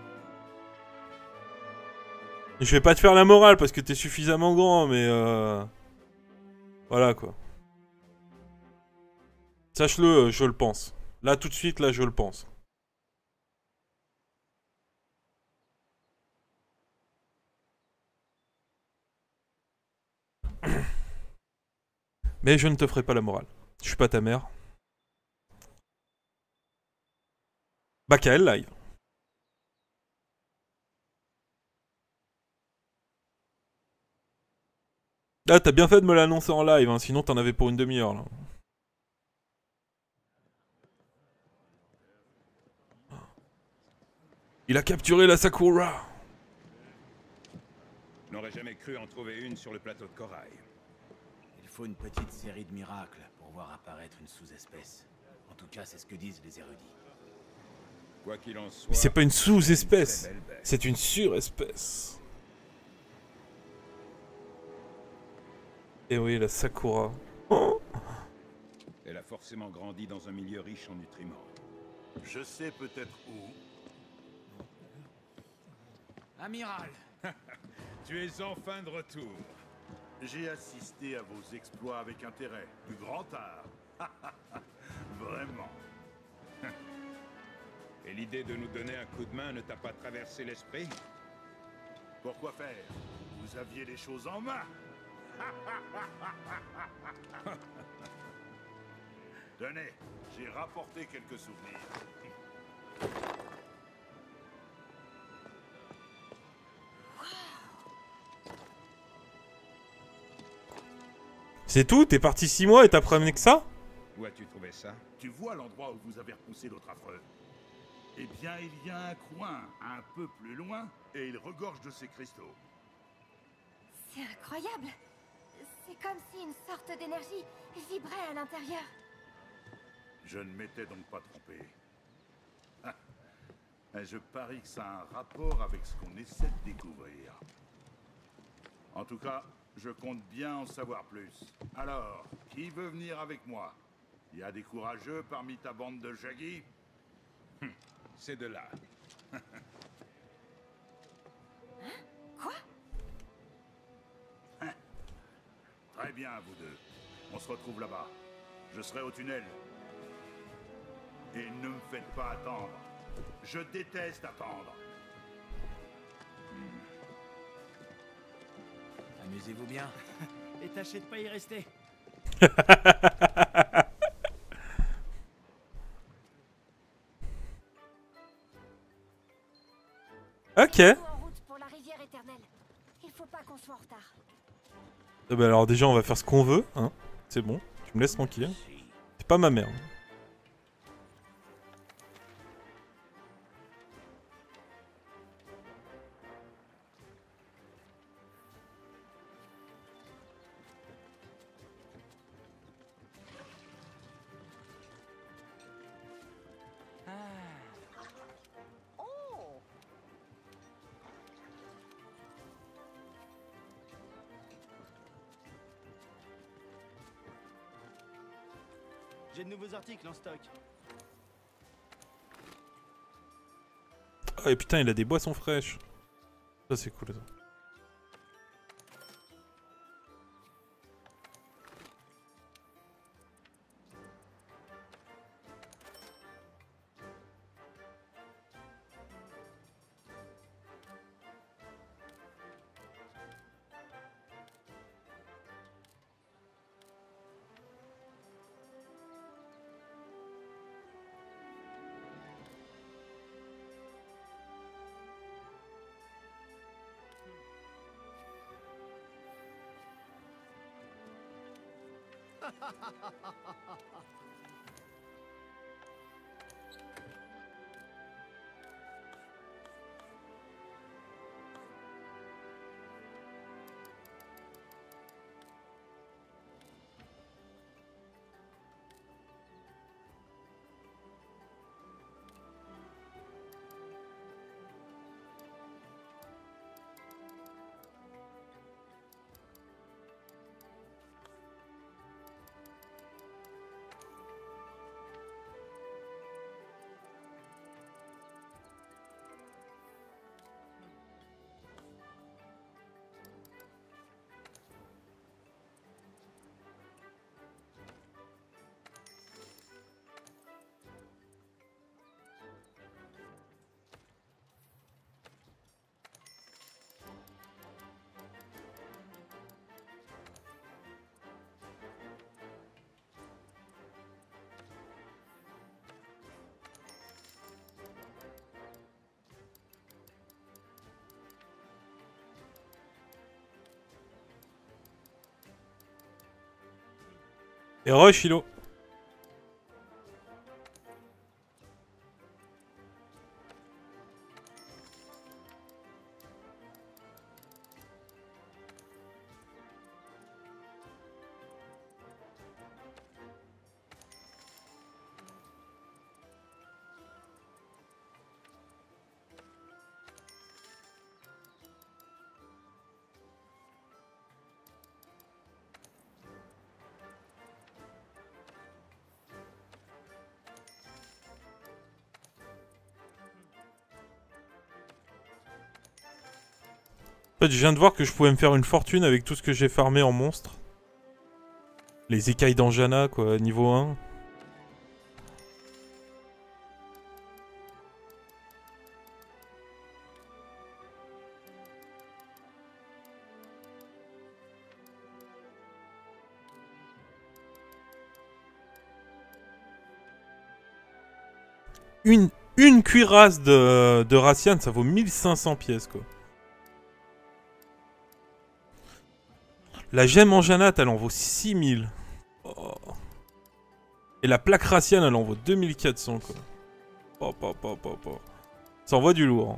je vais pas te faire la morale parce que t'es suffisamment grand, mais voilà, quoi. Sache-le, je le pense. Là, tout de suite, là, je le pense. Mais je ne te ferai pas la morale. Je suis pas ta mère. Bakael live. Ah, t'as bien fait de me l'annoncer en live, hein, sinon t'en avais pour une demi-heure, là. Il a capturé la Sakura. Je n'aurais jamais cru en trouver une sur le plateau de corail. Il faut une petite série de miracles pour voir apparaître une sous-espèce. En tout cas, c'est ce que disent les érudits. Quoi qu'il en soit... Mais c'est pas une sous-espèce, très belle bête. c'est une surespèce. Et oui, la Sakura. Oh, Elle a forcément grandi dans un milieu riche en nutriments. Je sais peut-être où. Amiral! Tu es enfin de retour. J'ai assisté à vos exploits avec intérêt. Du grand art. Vraiment. Et l'idée de nous donner un coup de main ne t'a pas traversé l'esprit? Pourquoi faire? Vous aviez les choses en main. Tenez, j'ai rapporté quelques souvenirs. C'est tout? T'es parti 6 mois et t'as ramené que ça? Où as-tu trouvé ça? Tu vois l'endroit où vous avez repoussé l'autre affreux? Eh bien, il y a un coin un peu plus loin et il regorge de ces cristaux. C'est incroyable. C'est comme si une sorte d'énergie vibrait à l'intérieur. Je ne m'étais donc pas trompé. Ah. Et je parie que ça a un rapport avec ce qu'on essaie de découvrir. En tout cas, je compte bien en savoir plus. Alors, qui veut venir avec moi? Il y a des courageux parmi ta bande de Shaggy? C'est de là. Quoi? Très bien, vous deux. On se retrouve là-bas. Je serai au tunnel. Et ne me faites pas attendre. Je déteste attendre. Amusez-vous bien. Et tâchez de pas y rester. Ok. En route pour la rivière éternelle. Il faut pas qu'on soit en retard. Bah alors déjà on va faire ce qu'on veut, hein. C'est bon, tu me laisses tranquille. C'est pas ma mère. J'ai de nouveaux articles en stock. Oh et putain il a des boissons fraîches. Ça c'est cool ça. Et rush Hilo. En fait, je viens de voir que je pouvais me faire une fortune avec tout ce que j'ai farmé en monstre. Les écailles d'Anjana, quoi, niveau 1. Une cuirasse de Racian, ça vaut 1500 pièces, quoi. La gemme en janate, elle en vaut 6000. Oh. Et la plaque Racian, elle en vaut 2400, quoi. Ça envoie du lourd, hein.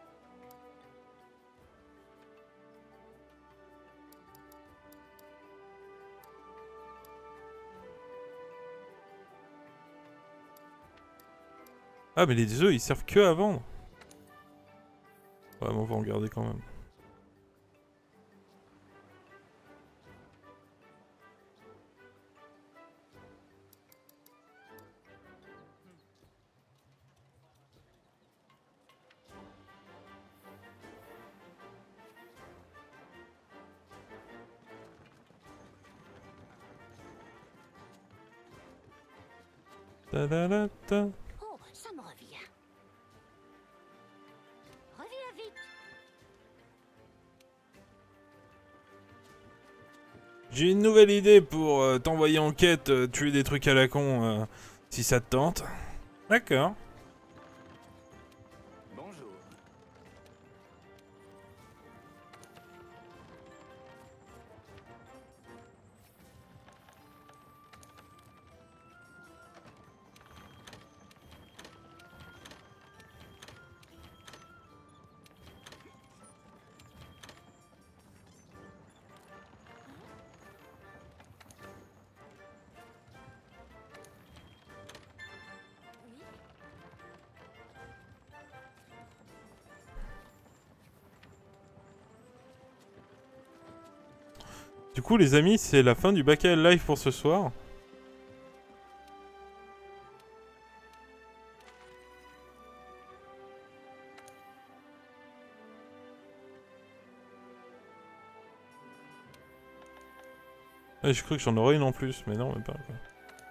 Ah, mais les œufs, ils servent que à vendre. Ouais, mais on va en garder quand même. Ta da da ta. Oh, ça me revient. Reviens vite. J'ai une nouvelle idée pour t'envoyer en quête, tuer des trucs à la con, si ça te tente. D'accord. Bonjour. Du coup, les amis, c'est la fin du bac à live pour ce soir. Ouais, j'ai cru que j'en aurais une en plus, mais non, même pas. Quoi.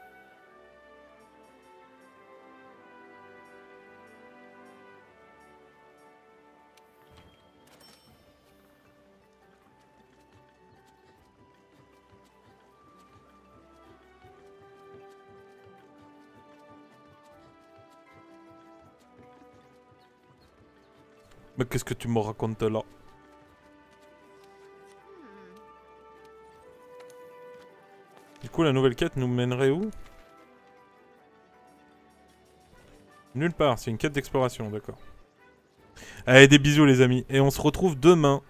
Mais qu'est-ce que tu me racontes là? Du coup, la nouvelle quête nous mènerait où? Nulle part, c'est une quête d'exploration, d'accord. Allez, des bisous les amis. Et on se retrouve demain.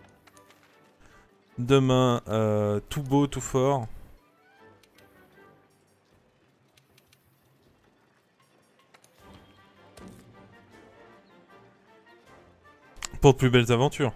Demain, tout beau, tout fort. Pour de plus belles aventures.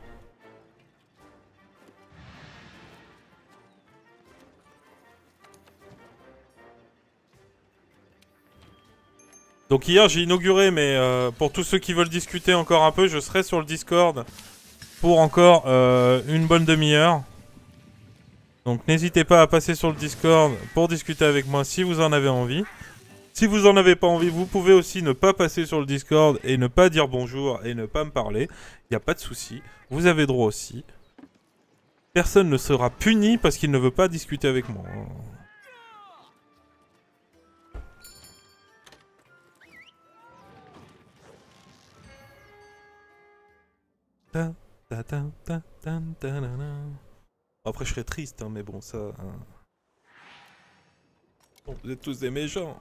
Donc hier j'ai inauguré, mais pour tous ceux qui veulent discuter encore un peu, je serai sur le Discord pour encore une bonne demi-heure. Donc n'hésitez pas à passer sur le Discord pour discuter avec moi si vous en avez envie. Si vous en avez pas envie, vous pouvez aussi ne pas passer sur le Discord et ne pas dire bonjour et ne pas me parler. Il n'y a pas de souci, vous avez droit aussi. Personne ne sera puni parce qu'il ne veut pas discuter avec moi. Après je serais triste, hein, mais bon ça... Hein. Bon, vous êtes tous des méchants.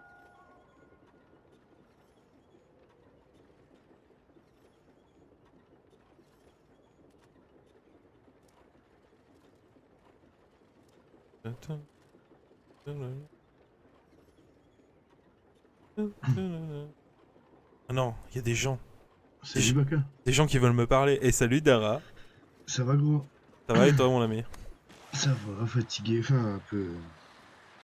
Ah non, il y a des gens. Salut Baka. Des gens qui veulent me parler. Et salut Dara. Ça va gros? Ça va et toi mon ami? Ça va, fatigué, enfin un peu...